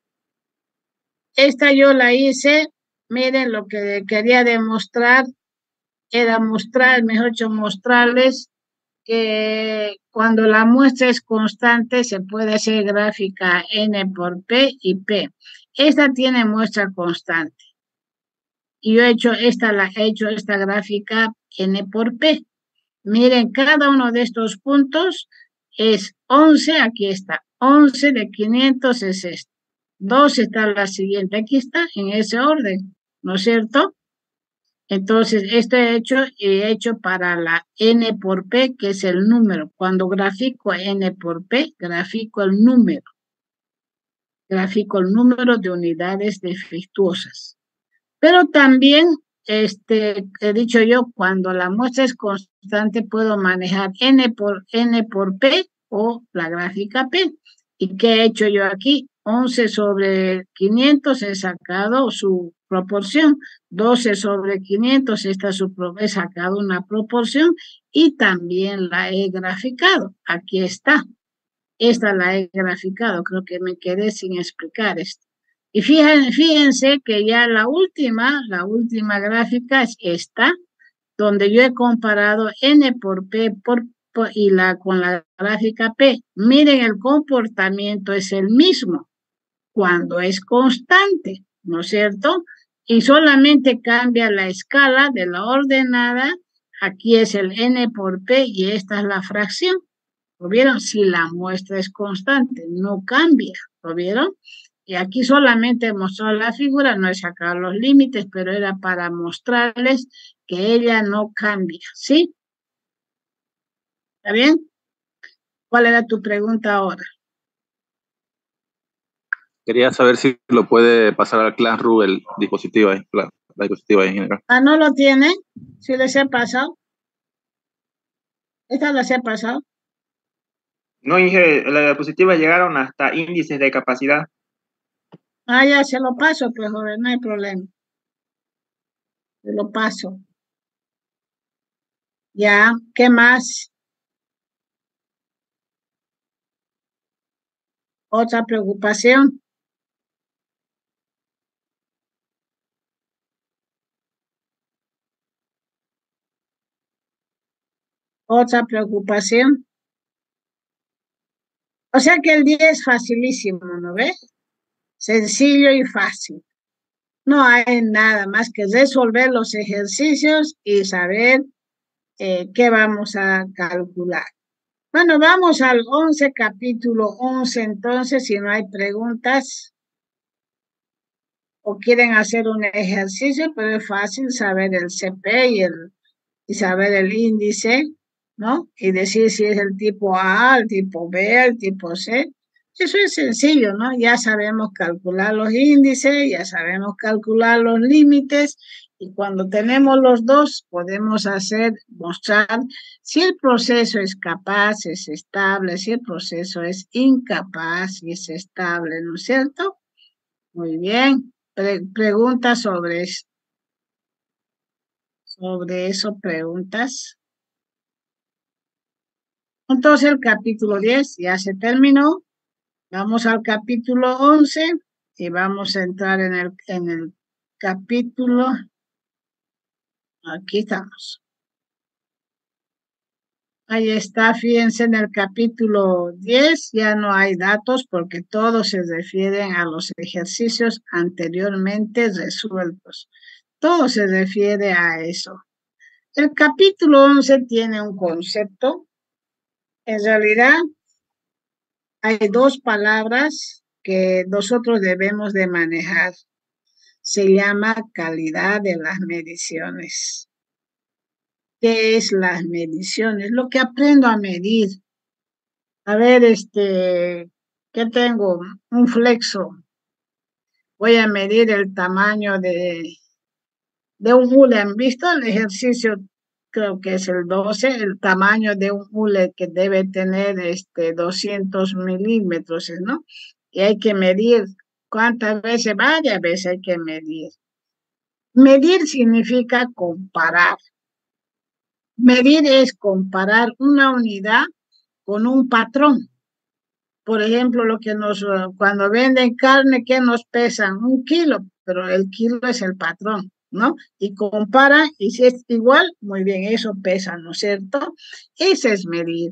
Esta yo la hice. Miren, lo que quería demostrar era mostrarles que cuando la muestra es constante se puede hacer gráfica N por P y P. Esta tiene muestra constante. Y yo he hecho esta gráfica N por P. Miren, cada uno de estos puntos es 11, aquí está. 11 de 500 es esto. 2 está la siguiente, aquí está, en ese orden, ¿no es cierto? Entonces, esto he hecho para la N por P, que es el número. Cuando grafico N por P, grafico el número de unidades defectuosas. Pero también, he dicho yo, cuando la muestra es constante, puedo manejar N por P o la gráfica P. ¿Y qué he hecho yo aquí? 11 sobre 500 he sacado su proporción, 12 sobre 500 he sacado una proporción y también la he graficado. Aquí está. Esta la he graficado, creo que me quedé sin explicar esto. Y fíjense que ya la última gráfica es esta, donde yo he comparado N por P con la gráfica P. Miren, el comportamiento es el mismo. cuando es constante, ¿no es cierto? Y solamente cambia la escala de la ordenada. Aquí es el n por p y esta es la fracción. ¿Lo vieron? Si la muestra es constante, no cambia. ¿Lo vieron? Y aquí solamente mostró la figura, no he sacado los límites, pero era para mostrarles que ella no cambia, ¿sí? ¿Está bien? ¿Cuál era tu pregunta ahora? Quería saber si lo puede pasar al Classroom el dispositivo ahí, la diapositiva ahí en general. Ah, ¿no lo tiene? ¿Sí les he pasado? ¿Esta les he pasado? No, Inge, las diapositivas llegaron hasta índices de capacidad. Ah, ya se lo paso, pues, joven, no hay problema. Se lo paso. Ya, ¿qué más? Otra preocupación. Otra preocupación. O sea que el día es facilísimo, ¿no ves? Sencillo y fácil. No hay nada más que resolver los ejercicios y saber qué vamos a calcular. Bueno, vamos al 11, capítulo 11, entonces, si no hay preguntas o quieren hacer un ejercicio, pero es fácil saber el CP y saber el índice, ¿no? Y decir si es el tipo A, el tipo B, el tipo C. Eso es sencillo, ¿no? Ya sabemos calcular los índices, ya sabemos calcular los límites, y cuando tenemos los dos podemos mostrar si el proceso es capaz, es estable, si el proceso es incapaz y es estable, ¿no es cierto? Muy bien. Preguntas sobre eso. Sobre eso, preguntas. Entonces el capítulo 10 ya se terminó. Vamos al capítulo 11 y vamos a entrar en el capítulo. Aquí estamos. Ahí está, fíjense, en el capítulo 10 ya no hay datos porque todos se refieren a los ejercicios anteriormente resueltos. Todo se refiere a eso. El capítulo 11 tiene un concepto. En realidad, hay dos palabras que nosotros debemos de manejar. Se llama calidad de las mediciones. ¿Qué es las mediciones? Lo que aprendo a medir. A ver, ¿qué tengo? Un flexo. Voy a medir el tamaño de un hule. ¿Han visto el ejercicio? Creo que es el 12, el tamaño de un hule que debe tener 200 milímetros, ¿no? Y hay que medir cuántas veces, varias veces hay que medir. Medir significa comparar. Medir es comparar una unidad con un patrón. Por ejemplo, cuando venden carne, ¿qué nos pesan? 1 kilo, pero el kilo es el patrón, ¿no? Y compara, y si es igual, muy bien, eso pesa, ¿no es cierto? Ese es medir.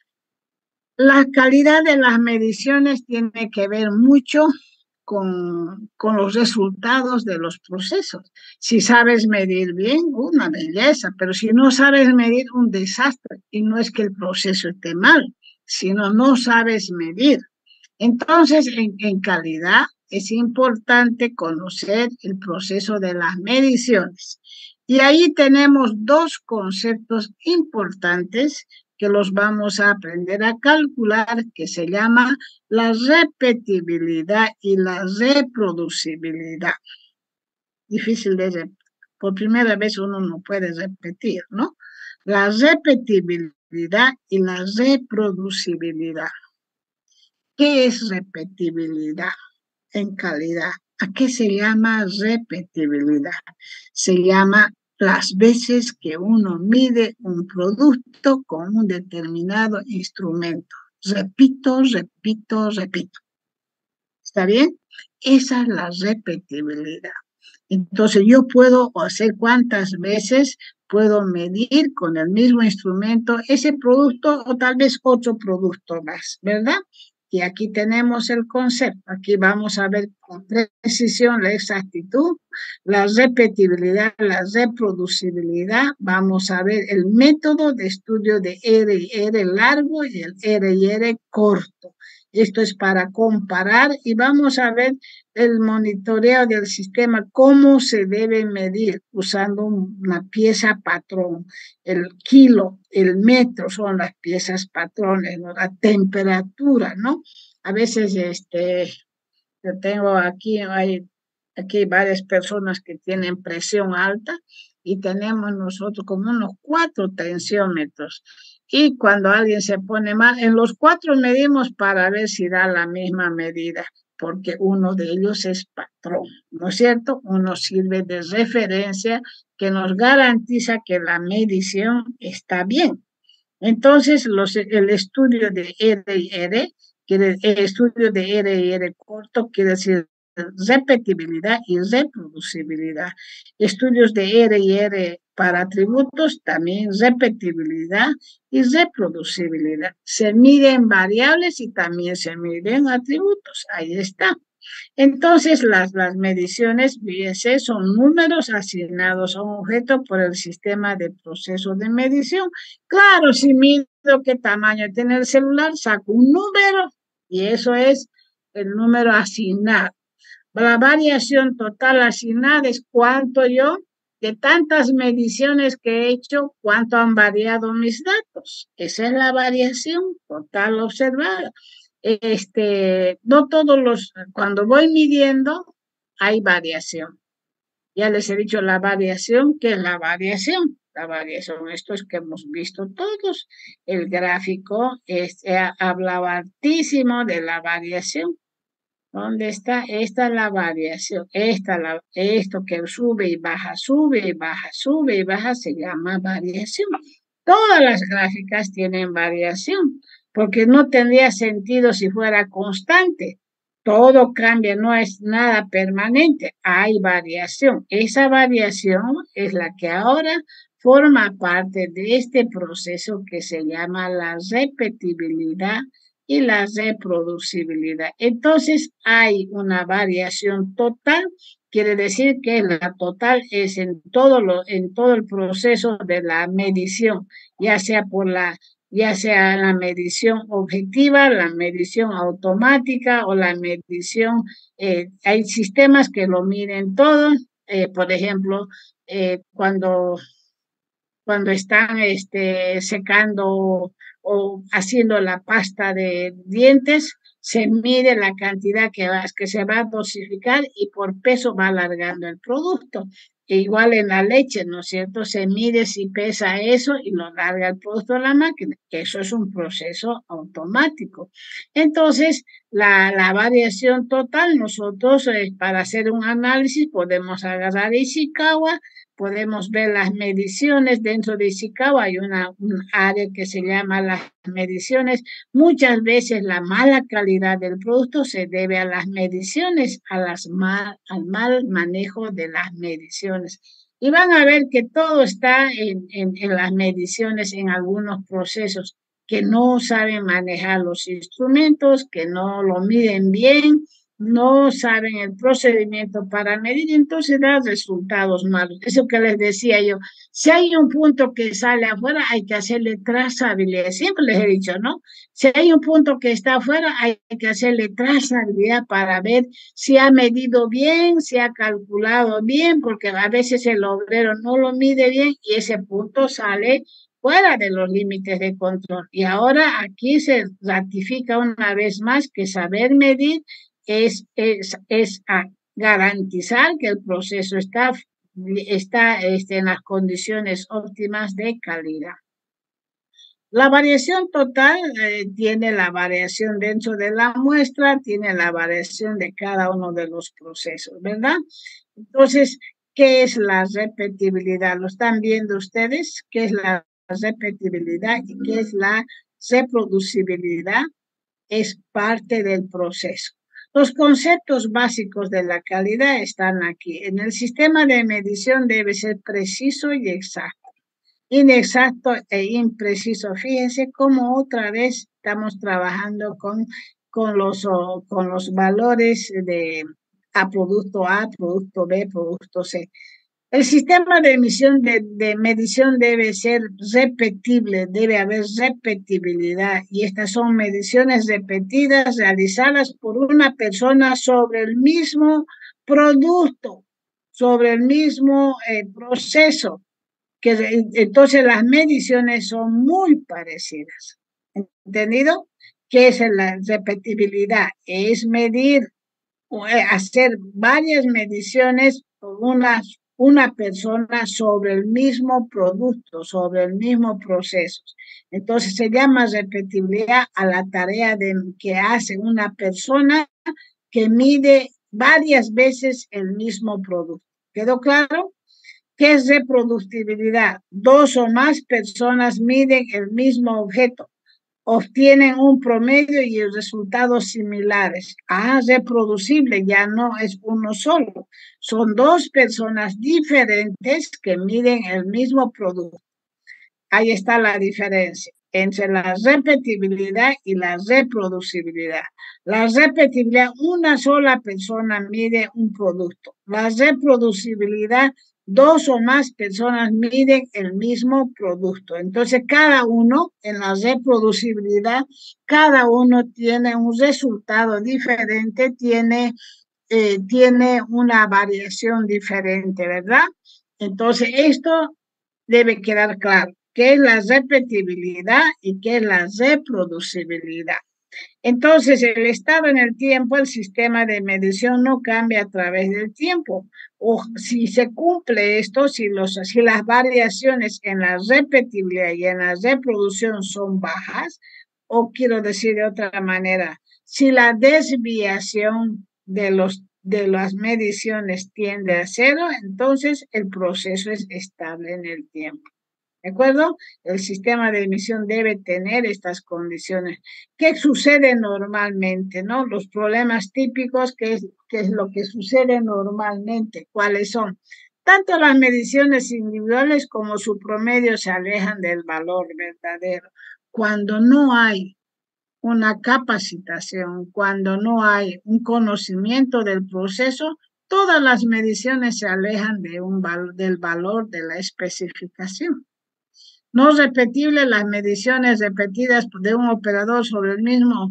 La calidad de las mediciones tiene que ver mucho con los resultados de los procesos. Si sabes medir bien, una belleza, pero si no sabes medir, un desastre. Y no es que el proceso esté mal, sino no sabes medir. Entonces, en calidad es importante conocer el proceso de las mediciones. Y ahí tenemos dos conceptos importantes que los vamos a aprender a calcular, que se llama la repetibilidad y la reproducibilidad. Difícil por primera vez uno no puede repetir, ¿no? La repetibilidad y la reproducibilidad. ¿Qué es repetibilidad en calidad? ¿A qué se llama repetibilidad? Se llama las veces que uno mide un producto con un determinado instrumento. Repito, repito, repito. ¿Está bien? Esa es la repetibilidad. Entonces yo puedo hacer cuántas veces puedo medir con el mismo instrumento ese producto o tal vez otro producto más, ¿verdad? Y aquí tenemos el concepto. Aquí vamos a ver con precisión la exactitud, la repetibilidad, la reproducibilidad. Vamos a ver el método de estudio de R y R largo y el R y R corto. Esto es para comparar y vamos a ver el monitoreo del sistema, cómo se debe medir usando una pieza patrón. El kilo, el metro son las piezas patrones, ¿no? La temperatura, ¿no? A veces, yo tengo aquí, hay varias personas que tienen presión alta y tenemos nosotros como unos 4 tensiómetros. Y cuando alguien se pone mal, en los 4 medimos para ver si da la misma medida, porque uno de ellos es patrón, ¿no es cierto? Uno sirve de referencia que nos garantiza que la medición está bien. Entonces, el estudio de R y R, el estudio de R y R corto quiere decir repetibilidad y reproducibilidad. Estudios de R y R para atributos, también repetibilidad y reproducibilidad. Se miden variables y también se miden atributos. Ahí está. Entonces, las mediciones, fíjense, son números asignados a un objeto por el sistema de procesos de medición. Claro, si mido qué tamaño tiene el celular, saco un número y eso es el número asignado. La variación total asignada es cuánto yo, de tantas mediciones que he hecho, cuánto han variado mis datos. Esa es la variación total observada. No todos cuando voy midiendo, hay variación. Ya les he dicho la variación, ¿qué es la variación? La variación, esto es que hemos visto todos. El gráfico hablaba hartísimo de la variación. ¿Dónde está? Esta es la variación. Esto que sube y baja, sube y baja, sube y baja, se llama variación. Todas las gráficas tienen variación, porque no tendría sentido si fuera constante. Todo cambia, no es nada permanente, hay variación. Esa variación es la que ahora forma parte de este proceso que se llama la repetibilidad y la reproducibilidad. Entonces hay una variación total, quiere decir que la total es en todo el proceso de la medición, ya sea la medición objetiva, la medición automática o la medición, hay sistemas que lo miden todo, por ejemplo, cuando están secando o haciendo la pasta de dientes, se mide la cantidad que se va a dosificar y por peso va alargando el producto. E igual en la leche, ¿no es cierto? Se mide si pesa eso y lo larga el producto a la máquina. Eso es un proceso automático. Entonces, la variación total, nosotros para hacer un análisis podemos agarrar Ishikawa, podemos ver las mediciones. Dentro de Ishikawa hay un área que se llama las mediciones. Muchas veces la mala calidad del producto se debe a las mediciones, al mal manejo de las mediciones. Y van a ver que todo está en las mediciones, en algunos procesos que no saben manejar los instrumentos, que no lo miden bien, no saben el procedimiento para medir, entonces da resultados malos. Eso que les decía yo, si hay un punto que sale afuera, hay que hacerle trazabilidad. Siempre les he dicho, ¿no? Si hay un punto que está afuera, hay que hacerle trazabilidad para ver si ha medido bien, si ha calculado bien, porque a veces el obrero no lo mide bien y ese punto sale fuera de los límites de control. Y ahora aquí se ratifica una vez más que saber medir es a garantizar que el proceso está en las condiciones óptimas de calidad. La variación total tiene la variación dentro de la muestra, tiene la variación de cada uno de los procesos, ¿verdad? Entonces, ¿qué es la repetibilidad? ¿Lo están viendo ustedes? ¿Qué es la repetibilidad y qué es la reproducibilidad? Es parte del proceso. Los conceptos básicos de la calidad están aquí. En el sistema de medición debe ser preciso y exacto. Inexacto e impreciso. Fíjense cómo otra vez estamos trabajando con con los valores a, producto B, producto C. El sistema de medición debe ser repetible, debe haber repetibilidad, y estas son mediciones repetidas realizadas por una persona sobre el mismo producto, sobre el mismo proceso, que entonces las mediciones son muy parecidas. ¿Entendido? ¿Qué es la repetibilidad? Es medir, hacer varias mediciones por una persona sobre el mismo producto, sobre el mismo proceso. Entonces se llama repetibilidad a la tarea que hace una persona que mide varias veces el mismo producto. ¿Quedó claro? ¿Qué es reproducibilidad? Dos o más personas miden el mismo objeto, obtienen un promedio y resultados similares. Reproducible ya no es uno solo, son dos personas diferentes que miden el mismo producto. Ahí está la diferencia entre la repetibilidad y la reproducibilidad. La repetibilidad, una sola persona mide un producto. La reproducibilidad, dos o más personas miden el mismo producto. Entonces, cada uno, en la reproducibilidad, cada uno tiene un resultado diferente, tiene una variación diferente, ¿verdad? Entonces, esto debe quedar claro. ¿Qué es la repetibilidad y qué es la reproducibilidad? Entonces, el estado en el tiempo, el sistema de medición no cambia a través del tiempo. O si se cumple esto, si las variaciones en la repetibilidad y en la reproducción son bajas, o quiero decir de otra manera, si la desviación de las mediciones tiende a cero, entonces el proceso es estable en el tiempo. ¿De acuerdo? El sistema de medición debe tener estas condiciones. ¿Qué sucede normalmente, no? Los problemas típicos, ¿qué es lo que sucede normalmente? ¿Cuáles son? Tanto las mediciones individuales como su promedio se alejan del valor verdadero. Cuando no hay una capacitación, cuando no hay un conocimiento del proceso, todas las mediciones se alejan del valor de la especificación. No repetible, las mediciones repetidas de un operador sobre el mismo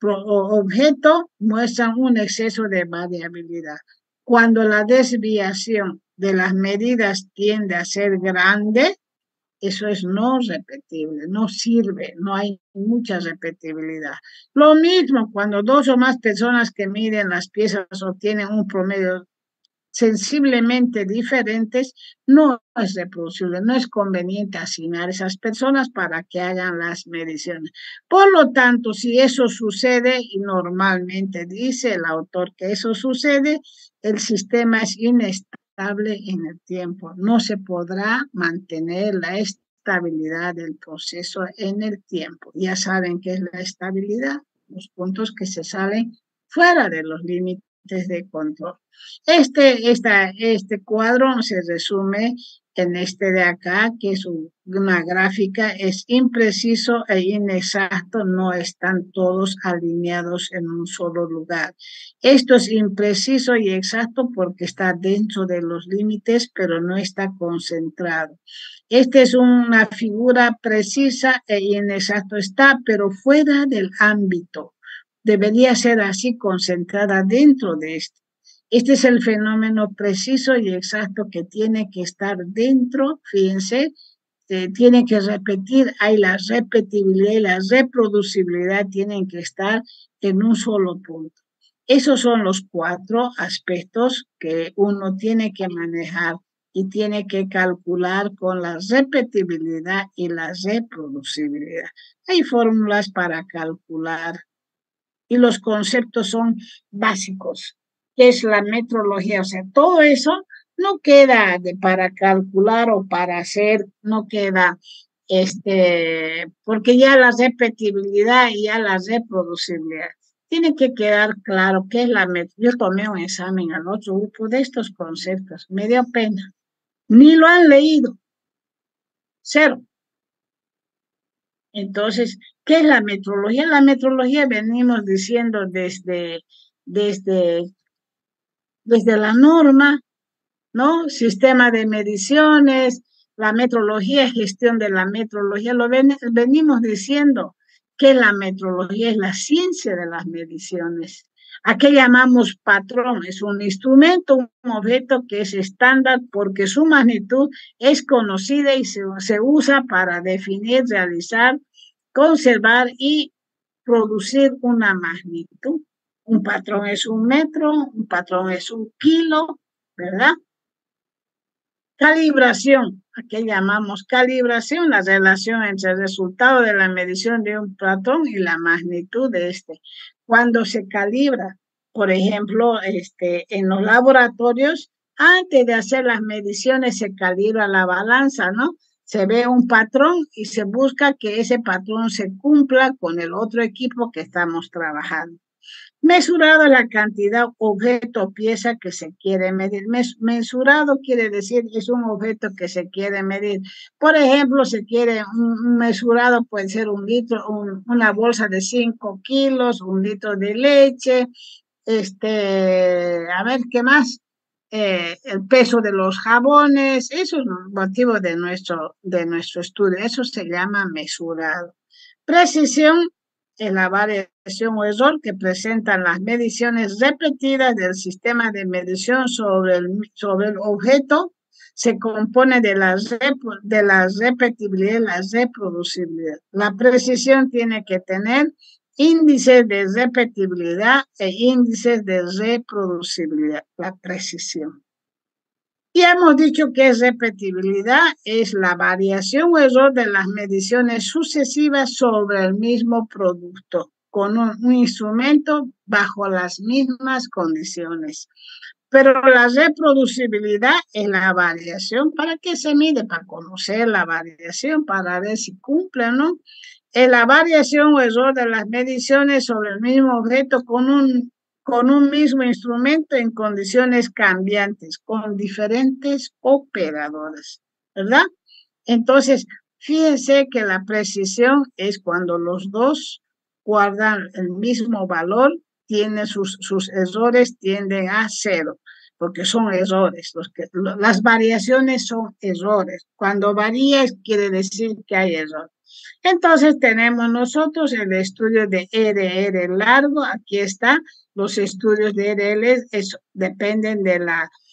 objeto muestran un exceso de variabilidad. Cuando la desviación de las medidas tiende a ser grande, eso es no repetible, no sirve, no hay mucha repetibilidad. Lo mismo cuando dos o más personas que miden las piezas obtienen un promedio sensiblemente diferentes, no es reproducible, no es conveniente asignar esas personas para que hagan las mediciones. Por lo tanto, si eso sucede, y normalmente dice el autor que eso sucede, el sistema es inestable en el tiempo, no se podrá mantener la estabilidad del proceso en el tiempo. Ya saben qué es la estabilidad, los puntos que se salen fuera de los límites de control. Este cuadro se resume en este de acá, que es una gráfica, es impreciso e inexacto, no están todos alineados en un solo lugar. Esto es impreciso y exacto porque está dentro de los límites, pero no está concentrado. Esta es una figura precisa e inexacto, está, pero fuera del ámbito. Debería ser así, concentrada dentro de esto. Este es el fenómeno preciso y exacto que tiene que estar dentro, fíjense, tiene que repetir, hay la repetibilidad y la reproducibilidad tienen que estar en un solo punto. Esos son los 4 aspectos que uno tiene que manejar y tiene que calcular con la repetibilidad y la reproducibilidad. Hay fórmulas para calcular y los conceptos son básicos, que es la metrología, o sea, todo eso no queda para calcular o para hacer, no queda, porque ya la repetibilidad y ya la reproducibilidad. Tiene que quedar claro qué es la metrología. Yo tomé un examen al otro grupo de estos conceptos, me dio pena, ni lo han leído, cero. Entonces, ¿Qué es la metrología? La metrología venimos diciendo desde la norma, ¿no? Sistema de mediciones, la metrología, gestión de la metrología, venimos diciendo que la metrología es la ciencia de las mediciones. ¿A qué llamamos patrón? Es un instrumento, un objeto que es estándar porque su magnitud es conocida y se usa para definir, realizar, conservar y producir una magnitud. Un patrón es un metro, un patrón es un kilo, ¿verdad? Calibración, ¿a qué llamamos calibración? La relación entre el resultado de la medición de un patrón y la magnitud de este. Cuando se calibra, por ejemplo, en los laboratorios, antes de hacer las mediciones se calibra la balanza, ¿no? Se ve un patrón y se busca que ese patrón se cumpla con el otro equipo que estamos trabajando. Mesurado la cantidad objeto o pieza que se quiere medir. Mesurado quiere decir es un objeto que se quiere medir. Por ejemplo, se quiere un mesurado, puede ser un litro, una bolsa de 5 kilos, un litro de leche, a ver, ¿qué más? El peso de los jabones, eso es el motivo de nuestro estudio, eso se llama mesurado. Precisión es la variación o error que presentan las mediciones repetidas del sistema de medición sobre el objeto. Se compone de la repetibilidad y la reproducibilidad. La precisión tiene que tener índices de repetibilidad e índices de reproducibilidad, la precisión. Y hemos dicho que repetibilidad es la variación o error de las mediciones sucesivas sobre el mismo producto, con un instrumento bajo las mismas condiciones. Pero la reproducibilidad es la variación. ¿Para qué se mide? Para conocer la variación, para ver si cumple o no. Es la variación o error de las mediciones sobre el mismo objeto con un mismo instrumento en condiciones cambiantes, con diferentes operadores, ¿verdad? Entonces, fíjense que la precisión es cuando los dos guardan el mismo valor, tienen sus errores tienden a cero, porque son errores. Las variaciones son errores. Cuando varía quiere decir que hay error. Entonces tenemos nosotros el estudio de RR largo, aquí está, los estudios de RL dependen de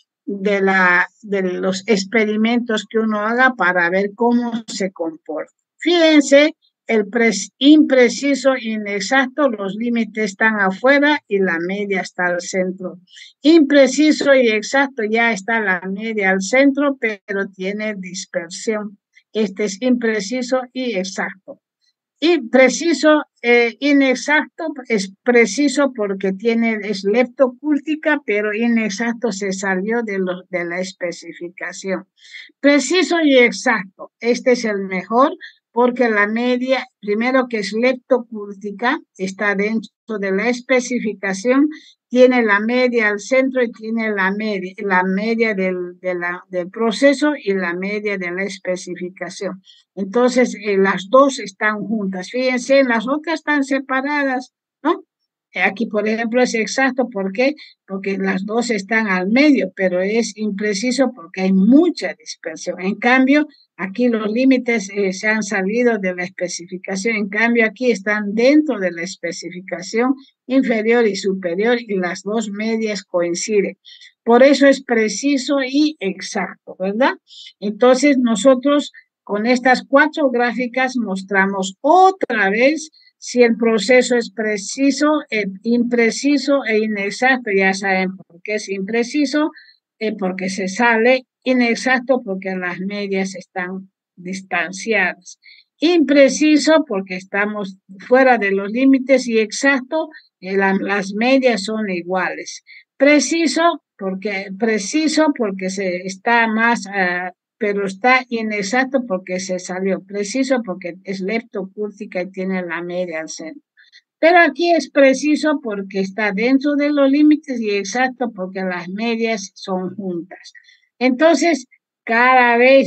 los experimentos que uno haga para ver cómo se comporta. Fíjense, el impreciso, inexacto, los límites están afuera y la media está al centro. Impreciso y exacto ya está la media al centro, pero tiene dispersión. Este es impreciso y exacto. Y preciso, inexacto, es preciso porque es leptocúltica, pero inexacto se salió de la especificación. Preciso y exacto, este es el mejor porque la media, primero que es leptocúltica, está dentro de la especificación, tiene la media al centro y tiene la media del proceso y la media de la especificación. Entonces, las dos están juntas. Fíjense, las otras están separadas, ¿no? Aquí, por ejemplo, es exacto. ¿Por qué? Porque las dos están al medio, pero es impreciso porque hay mucha dispersión. En cambio, aquí los límites se han salido de la especificación. En cambio, aquí están dentro de la especificación inferior y superior y las dos medias coinciden. Por eso es preciso y exacto, ¿verdad? Entonces, nosotros con estas 4 gráficas mostramos otra vez si el proceso es preciso, impreciso e inexacto. Ya saben por qué es impreciso, porque se sale, inexacto porque las medias están distanciadas. Impreciso porque estamos fuera de los límites y exacto, las medias son iguales. Preciso porque se está más, pero está inexacto porque se salió. Preciso porque es leptocúltica y tiene la media al centro. Pero aquí es preciso porque está dentro de los límites y exacto porque las medias son juntas. Entonces, cada vez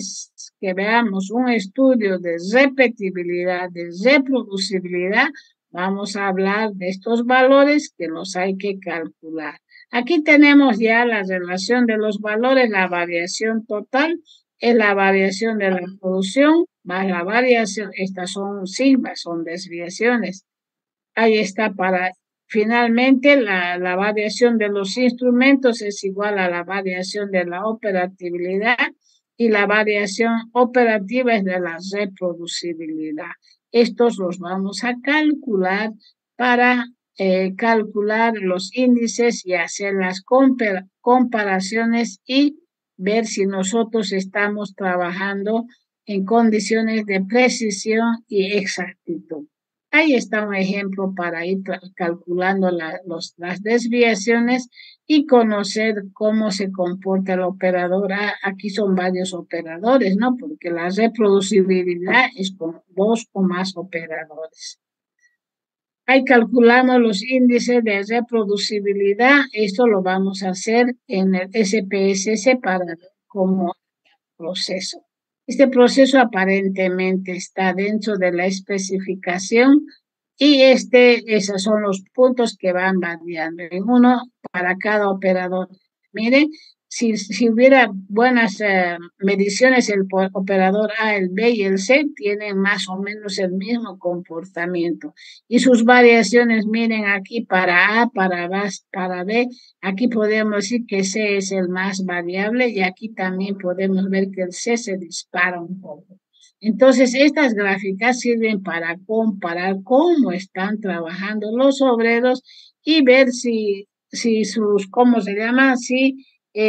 vez que veamos un estudio de repetibilidad, de reproducibilidad, vamos a hablar de estos valores que los hay que calcular. Aquí tenemos ya la relación de los valores, la variación total es la variación de la producción más la variación, estas son sigmas, son desviaciones. Ahí está finalmente la variación de los instrumentos es igual a la variación de la operatividad y la variación operativa es de la reproducibilidad. Estos los vamos a calcular para calcular los índices y hacer las comparaciones y ver si nosotros estamos trabajando en condiciones de precisión y exactitud. Ahí está un ejemplo para ir calculando las desviaciones y conocer cómo se comporta el operador. Aquí son varios operadores, ¿no? Porque la reproducibilidad es con 2 o más operadores. Ahí calculamos los índices de reproducibilidad. Esto lo vamos a hacer en el SPSS para ver cómo proceso. Este proceso aparentemente está dentro de la especificación y esos son los puntos que van variando. En uno para cada operador. Miren, si hubiera buenas mediciones, el operador A, el B y el C tienen más o menos el mismo comportamiento. Y sus variaciones, miren aquí para A, para B, aquí podemos decir que C es el más variable y aquí también podemos ver que el C se dispara un poco. Entonces, estas gráficas sirven para comparar cómo están trabajando los obreros y ver si sus, ¿cómo se llama? Si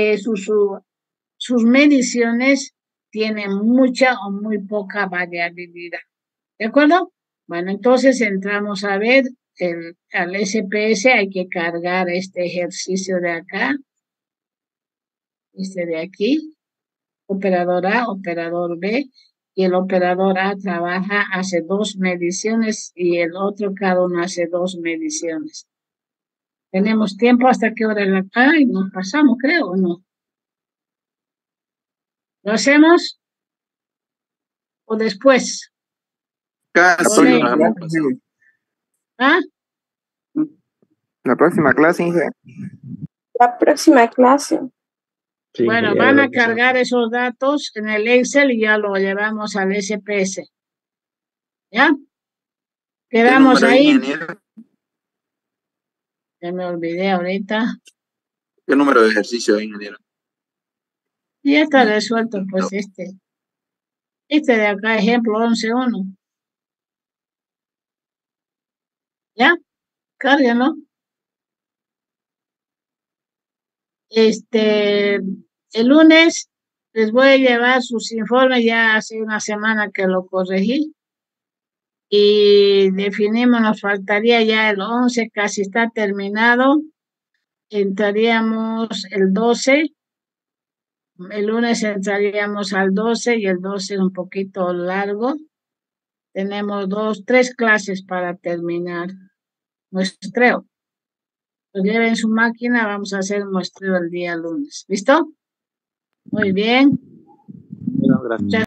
sus mediciones tienen mucha o muy poca variabilidad. ¿De acuerdo? Bueno, entonces entramos a ver al SPS, hay que cargar este ejercicio de acá, este de aquí, operador A, operador B, y el operador A trabaja, hace 2 mediciones y el otro cada uno hace 2 mediciones. ¿Tenemos tiempo hasta qué hora? Ay, nos pasamos, creo, ¿o no? ¿Lo hacemos? ¿O después? Casi Ole. nos hemos pasado. ¿Ah? La próxima clase, Inge. La próxima clase. Sí, Bueno, ingeniero, van a gracias. cargar esos datos en el Excel y ya lo llevamos al SPS. ¿Ya? ¿Qué Quedamos número, ahí. ingeniero? Ya me olvidé ahorita. ¿Qué número de ejercicio, ingeniero? Y ya está resuelto, pues este de acá, ejemplo 11.1. ¿Ya? Cárguenlo. El lunes les voy a llevar sus informes, ya hace una semana que lo corregí. Y definimos, nos faltaría ya el 11, casi está terminado. Entraríamos el 12. El lunes entraríamos al 12 y el 12 es un poquito largo. Tenemos 3 clases para terminar. Muestreo. Pues lleven su máquina, vamos a hacer muestreo el día lunes. ¿Listo? Muy bien. Bueno, gracias.